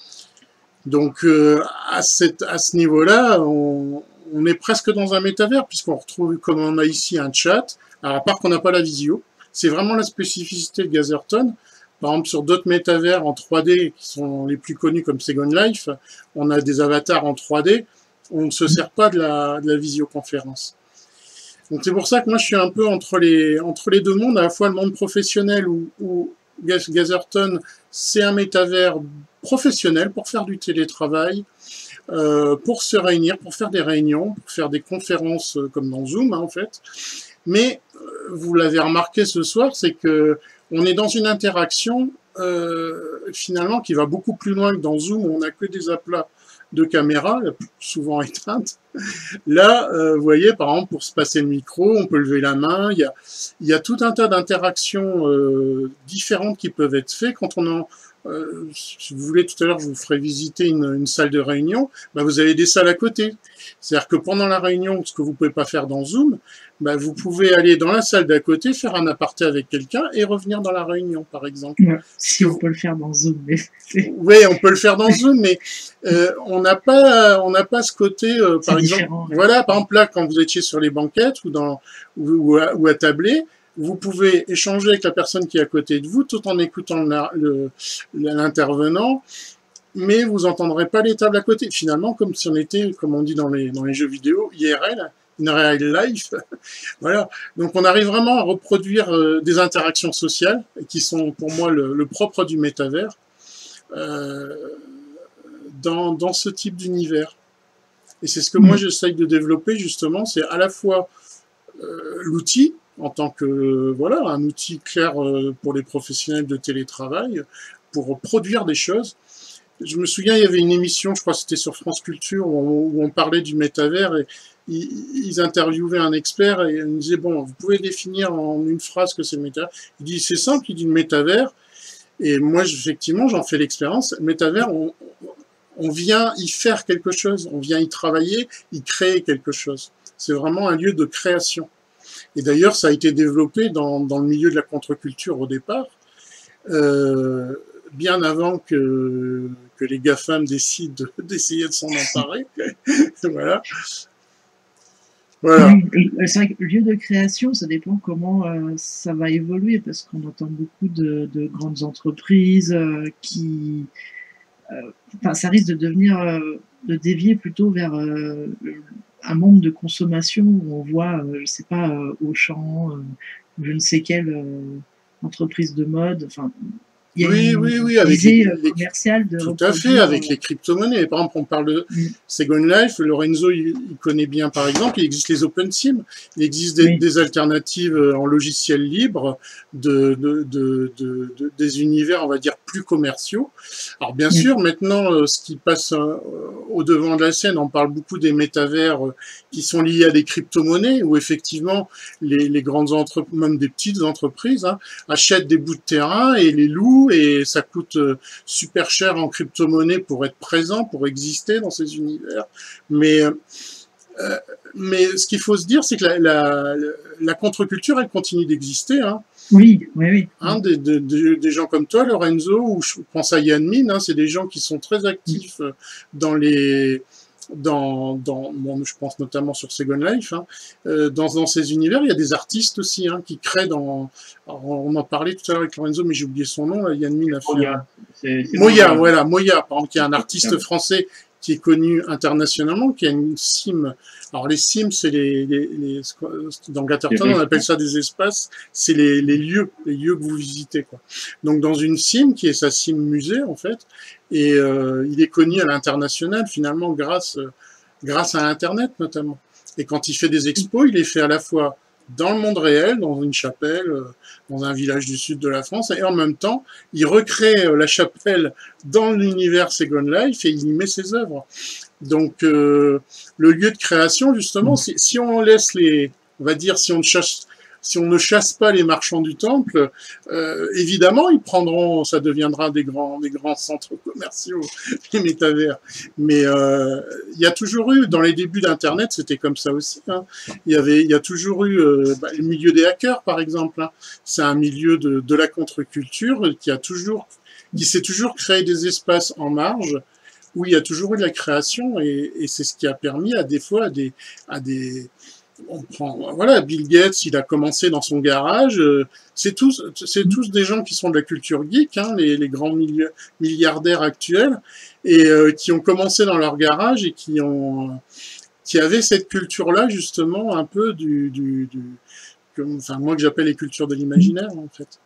Donc euh, à, cette, à ce niveau-là, on, on est presque dans un métavers puisqu'on retrouve comme on a ici un chat. Alors à part qu'on n'a pas la visio, c'est vraiment la spécificité de Gazerton. Par exemple, sur d'autres métavers en trois D qui sont les plus connus comme Second Life, on a des avatars en trois D, on ne se sert pas de la, de la visioconférence. Donc c'est pour ça que moi je suis un peu entre les, entre les deux mondes, à la fois le monde professionnel où, où Gazerton c'est un métavers professionnel pour faire du télétravail, euh, pour se réunir, pour faire des réunions, pour faire des conférences euh, comme dans Zoom hein, en fait. Mais euh, vous l'avez remarqué ce soir, c'est que on est dans une interaction euh, finalement qui va beaucoup plus loin que dans Zoom où on n'a que des aplats de caméra, souvent éteintes. Là, euh, vous voyez, par exemple, pour se passer le micro, on peut lever la main. Il y a, il y a tout un tas d'interactions euh, différentes qui peuvent être faites quand on en... Euh, si vous voulez, tout à l'heure, je vous ferai visiter une, une salle de réunion. Bah, vous avez des salles à côté. C'est-à-dire que pendant la réunion, ce que vous ne pouvez pas faire dans Zoom, bah, vous pouvez aller dans la salle d'à côté, faire un aparté avec quelqu'un et revenir dans la réunion, par exemple. Ouais, si on peut le faire dans Zoom. Mais... oui, on peut le faire dans Zoom, mais euh, on n'a pas, on n'a pas ce côté, euh, par exemple. Différent, ouais. Voilà, par exemple là, quand vous étiez sur les banquettes ou dans ou, ou, à, ou à tabler, vous pouvez échanger avec la personne qui est à côté de vous tout en écoutant l'intervenant, mais vous n'entendrez pas les tables à côté. Finalement, comme si on était, comme on dit dans les, dans les jeux vidéo, I R L, in real life. Voilà. Donc on arrive vraiment à reproduire euh, des interactions sociales qui sont pour moi le, le propre du métavers euh, dans, dans ce type d'univers. Et c'est ce que mmh. moi j'essaye de développer justement, c'est à la fois euh, l'outil, en tant que, voilà, un outil clair pour les professionnels de télétravail, pour produire des choses. Je me souviens, il y avait une émission, je crois que c'était sur France Culture, où on, où on parlait du métavers, et ils, ils interviewaient un expert, et ils disaient, bon, vous pouvez définir en une phrase que c'est le métavers. Il dit, c'est simple, il dit le métavers, et moi, effectivement, j'en fais l'expérience. Le métavers, on, on vient y faire quelque chose, on vient y travailler, y créer quelque chose. C'est vraiment un lieu de création. Et d'ailleurs, ça a été développé dans, dans le milieu de la contre-culture au départ, euh, bien avant que, que les GAFAM décident d'essayer de, de s'en emparer. Voilà. Voilà. C'est vrai que le lieu de création, ça dépend comment euh, ça va évoluer, parce qu'on entend beaucoup de, de grandes entreprises euh, qui... Euh, enfin, ça risque de devenir, euh, de dévier plutôt vers... Euh, un monde de consommation où on voit, euh, je sais pas, euh, Auchan, euh, je ne sais quelle euh, entreprise de mode, enfin, il y a Oui, une oui, oui, avec visée les, euh, les- commerciale de tout à fait, reproduire. avec euh, les crypto-monnaies. Par exemple, on parle de mm, Second Life, Lorenzo, il, il connaît bien, par exemple, il existe les OpenSim, il existe des, oui. des alternatives euh, en logiciel libre de, de, de, de- de- des univers, on va dire, plus commerciaux. Alors, bien Mm, sûr, maintenant, euh, ce qui passe euh, au devant de la scène, on parle beaucoup des métavers euh, qui sont liés à des crypto-monnaies, où effectivement, les, les grandes entreprises, même des petites entreprises, hein, achètent des bouts de terrain et les louent, et ça coûte euh, super cher en crypto-monnaie pour être présent, pour exister dans ces univers. Mais, euh, mais ce qu'il faut se dire, c'est que la, la, la contre-culture, elle continue d'exister. Hein. oui, oui, oui. Hein, Mm, des, des, des, des gens comme toi, Lorenzo, ou je pense à Yann Min, hein, c'est des gens qui sont très mm, actifs euh, dans les, dans, dans bon, je pense notamment sur Second Life, hein, euh, dans, dans ces univers, il y a des artistes aussi hein, qui créent dans. Alors, on en parlait tout à l'heure avec Lorenzo, mais j'ai oublié son nom. Là, Yann Min a fait un. Moya, c'est c'est Moya, Moya. voilà, Moya, par exemple, qui est un Ah artiste bon. français qui est connu internationalement, qui a une sim. Alors les sims, c'est les, les, les dans Les Gatherton, on appelle restos. ça des espaces, c'est les, les lieux, les lieux que vous visitez, quoi. Donc dans une sim qui est sa sim musée en fait, et euh, il est connu à l'international finalement grâce euh, grâce à Internet notamment. Et quand il fait des expos, il les fait à la fois dans le monde réel, dans une chapelle, euh, dans un village du sud de la France, et en même temps, il recrée euh, la chapelle dans l'univers Second Life et il y met ses œuvres. Donc, euh, le lieu de création, justement, si, si on laisse les, on va dire, si on ne chasse, si on ne chasse pas les marchands du temple, euh, évidemment, ils prendront, ça deviendra des grands, des grands centres commerciaux, les métavers. Mais euh, il y a toujours eu, dans les débuts d'Internet, c'était comme ça aussi. Hein. Il y avait, il y a toujours eu euh, bah, le milieu des hackers, par exemple. Hein. C'est un milieu de, de la contre-culture qui a toujours, qui s'est toujours créé des espaces en marge où il y a toujours eu de la création et, et c'est ce qui a permis à des fois à des, à des on prend, voilà, Bill Gates, il a commencé dans son garage. Euh, c'est tous, c'est tous des gens qui sont de la culture geek, hein, les, les grands milli- milliardaires actuels, et euh, qui ont commencé dans leur garage et qui ont, qui avaient cette culture-là justement un peu du, du, du comme, enfin moi que j'appelle les cultures de l'imaginaire en fait.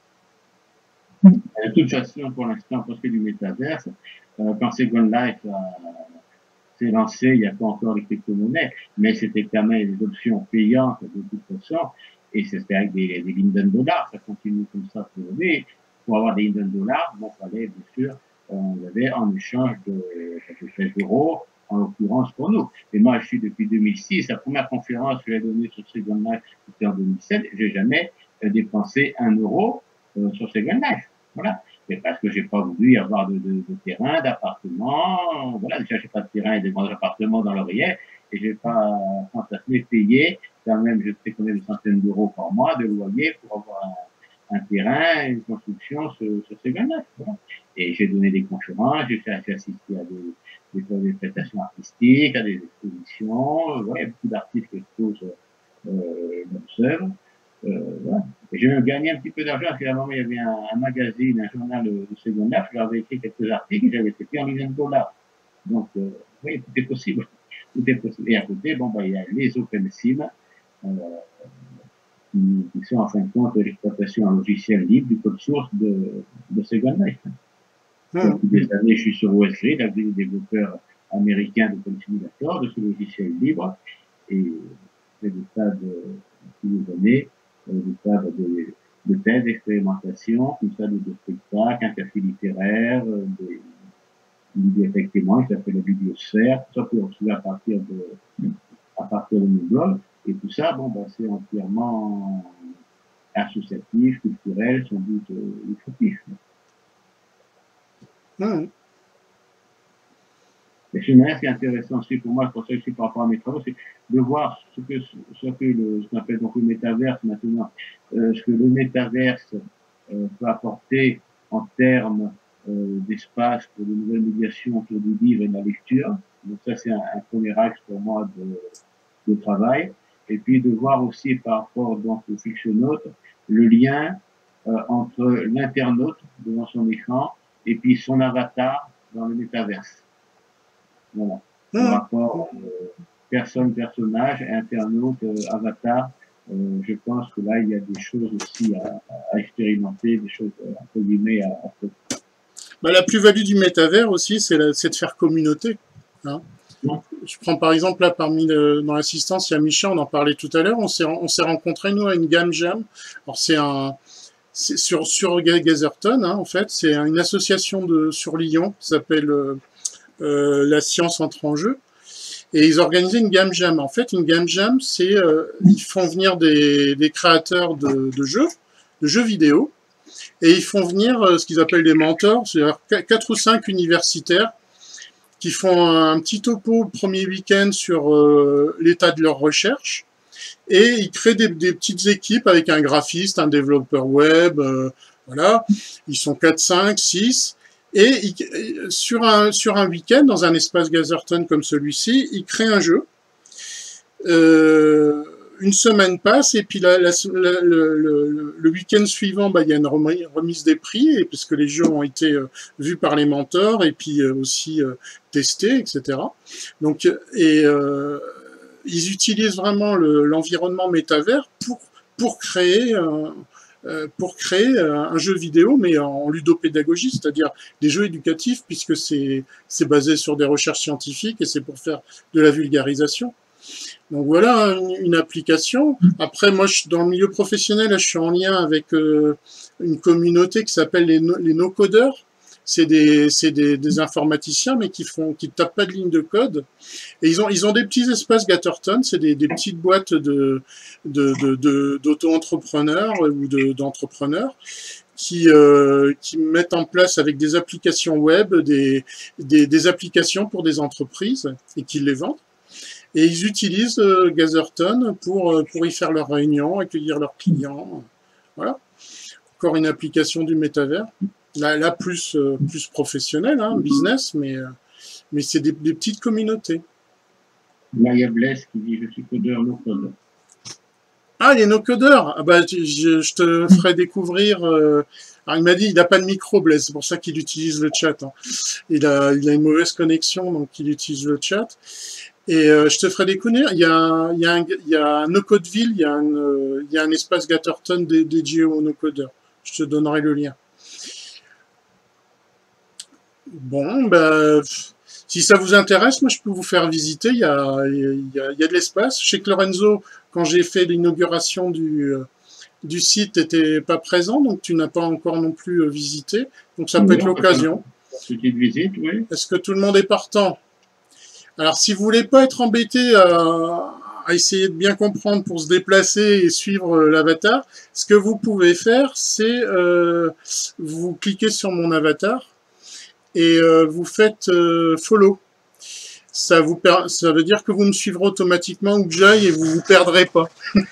mm, De toute façon, pour l'instant, pour ce qui est du métaverse, euh, quand Second Life a- s'est lancé, il n'y a pas encore les crypto-monnaies, mais c'était quand même des options payantes de toute façon, et c'était avec des, des Linden dollars, ça continue comme ça pour aujourd'hui. Pour avoir des Linden dollars, bon, fallait, bien sûr, on avait en échange de, ça fait seize euros, en l'occurrence pour nous. Et moi, je suis depuis deux mille six, la première conférence que j'ai donnée sur Second Life, c'était en deux mille sept, j'ai jamais euh, dépensé un euro euh, sur Second Life. Voilà. C'est parce que j'ai pas voulu y avoir de, de, de terrain, d'appartement. Voilà, déjà, j'ai pas de terrain et de grands appartements dans l'Orient. Et j'ai pas fantasmé payer, quand même, je sais combien de centaines d'euros par mois de loyer pour avoir un, un terrain, une construction sur, sur ces gains-là. Voilà. Et j'ai donné des conférences, j'ai fait j'ai assisté à des, des, des prestations artistiques, à des expositions. Voilà, beaucoup d'artistes qui exposent euh, leurs œuvres. Euh, voilà. Et j'ai même gagné un petit peu d'argent parce qu'à un moment, il y avait un, un magazine, un journal de, de Second Life, j'avais écrit quelques articles et j'avais été payé en millions de dollars. Donc, euh, oui, tout est possible. Tout est possible. Et à côté, bon, bah, il y a les OpenSim, euh, qui, qui sont en fin de compte l'exploitation en logiciel libre du code source de, de Second Life. Hum, Depuis des années, je suis sur O S Grid avec des développeurs américains d'Open Simulator, de ce logiciel libre, et c'est des tas de, depuis des années, euh, des tas de, de thèses, d'expérimentation, comme ça, de, de spectacles, un café littéraire, euh, des, une bibliothèque témoin qui s'appelle la bibliosphère, tout ça peut retrouver à partir de, à partir de mon blog, et tout ça, bon, bah, c'est entièrement associatif, culturel, sans doute, euh, lucratif. hum, Mais finalement, ce qui est intéressant aussi pour moi, c'est pour ça aussi par rapport à mes travaux, c'est de voir ce que, ce que le, ce qu'on appelle donc le métaverse maintenant, euh, ce que le métaverse euh, peut apporter en termes euh, d'espace pour de nouvelles médiations autour du livre et de la lecture. Donc ça, c'est un, un premier axe pour moi de, de travail. Et puis de voir aussi par rapport donc au fictionnaute le lien euh, entre l'internaute devant son écran et puis son avatar dans le métaverse. Voilà. Le hum. rapport euh, personne-personnage, internaute, euh, avatar Euh, je pense que là, il y a des choses aussi à, à expérimenter, des choses, entre guillemets, à, à faire. Bah, la plus-value du métavers aussi, c'est de faire communauté. Hein. Non. Je prends par exemple là, parmi le, dans l'assistance, il y a Micha, on en parlait tout à l'heure, on s'est on s'est rencontrés, nous, à une Game Jam. Alors, c'est un... C'est sur, sur Gazerton, hein, en fait, c'est une association de, sur Lyon qui s'appelle euh, euh, La Science entre en jeu. Et ils organisaient une Game Jam. En fait, une Game Jam, c'est euh, ils font venir des, des créateurs de, de jeux, de jeux vidéo, et ils font venir euh, ce qu'ils appellent des mentors, c'est-à-dire quatre ou cinq universitaires qui font un petit topo le premier week-end sur euh, l'état de leur recherche, et ils créent des, des petites équipes avec un graphiste, un développeur web, euh, voilà, ils sont quatre, cinq, six, et ils, sur un, sur un week-end, dans un espace Gazerton comme celui-ci, ils créent un jeu, euh, une semaine passe, et puis la, la, la, le, le, le week-end suivant, bah, il y a une remise des prix, et puisque les jeux ont été euh, vus par les mentors, et puis euh, aussi euh, testés, et cetera. Donc, et euh, ils utilisent vraiment l'environnement le, métavers pour, pour créer, euh, pour créer un jeu vidéo, mais en ludopédagogie, c'est-à-dire des jeux éducatifs, puisque c'est basé sur des recherches scientifiques, et c'est pour faire de la vulgarisation. Donc voilà une, une application. Après, moi, je, dans le milieu professionnel, là, je suis en lien avec euh, une communauté qui s'appelle les, no, les no-codeurs. C'est des, des, des informaticiens, mais qui font, qui tapent pas de ligne de code. Et ils ont, ils ont des petits espaces Gazerton, c'est des, des petites boîtes de, de, de, de, d'auto-entrepreneurs ou d'entrepreneurs qui, euh, qui mettent en place avec des applications web des, des, des applications pour des entreprises et qui les vendent. Et ils utilisent euh, Gazerton pour, pour y faire leurs réunions, accueillir leurs clients. Voilà. Encore une application du métavers. Là, là plus, euh, plus professionnelle, hein, business, mais, euh, mais c'est des, des petites communautés. Là, il y a Blaise qui dit « Je suis codeur, no-codeur ». Ah, les no-codeurs, ah bah, je, je te ferai découvrir... Euh... Alors, il m'a dit il n'a pas de micro, Blaise, c'est pour ça qu'il utilise le chat. Hein. Il, a, il a une mauvaise connexion, donc il utilise le chat. Et euh, je te ferai découvrir, il y a, il y a un, il y a un no-codeville, il y a un, euh, il y a un espace Gazerton dédié aux no-codeurs. Je te donnerai le lien. Bon, ben, si ça vous intéresse, moi je peux vous faire visiter, il y a, il y a, il y a de l'espace. Je sais que Lorenzo, quand j'ai fait l'inauguration du, du site, n'était pas présent, donc tu n'as pas encore non plus visité, donc ça peut oui, être l'occasion. Petite visite, oui. Est-ce que tout le monde est partant? Alors si vous voulez pas être embêté à, à essayer de bien comprendre pour se déplacer et suivre l'avatar, ce que vous pouvez faire, c'est euh, vous cliquez sur mon avatar, et euh, vous faites euh, follow. Ça, vous per ça veut dire que vous me suivrez automatiquement où que j'aille et vous ne vous perdrez pas.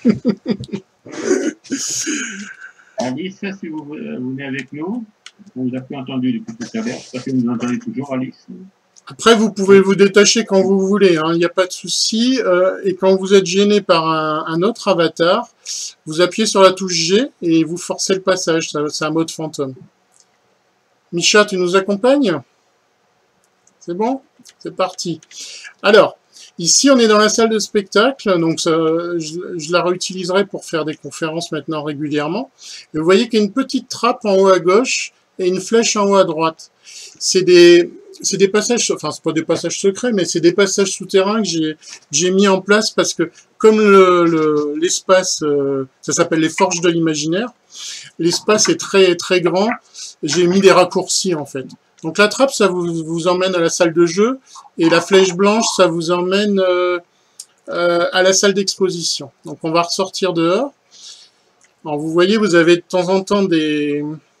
Alice, si vous, euh, vous venez avec nous, on vous a plus entendu depuis tout à l'heure. Parce que vous nous entendez toujours, Alice. Après, vous pouvez vous détacher quand vous voulez, il n'y a pas de souci. Euh, et quand vous êtes gêné par un, un autre avatar, vous appuyez sur la touche G et vous forcez le passage. C'est un mode fantôme. Micha, tu nous accompagnes? C'est bon? C'est parti. Alors, ici, on est dans la salle de spectacle, donc ça, je, je la réutiliserai pour faire des conférences maintenant régulièrement. Et vous voyez qu'il y a une petite trappe en haut à gauche et une flèche en haut à droite. C'est des, c'est des passages, enfin, c'est pas des passages secrets, mais c'est des passages souterrains que j'ai j'ai mis en place parce que, comme l'espace, le, le, euh, ça s'appelle les forges de l'imaginaire, l'espace est très, très grand. J'ai mis des raccourcis, en fait. Donc, la trappe, ça vous, vous emmène à la salle de jeu, et la flèche blanche, ça vous emmène euh, euh, à la salle d'exposition. Donc, on va ressortir dehors. Alors, vous voyez, vous avez de temps en temps des,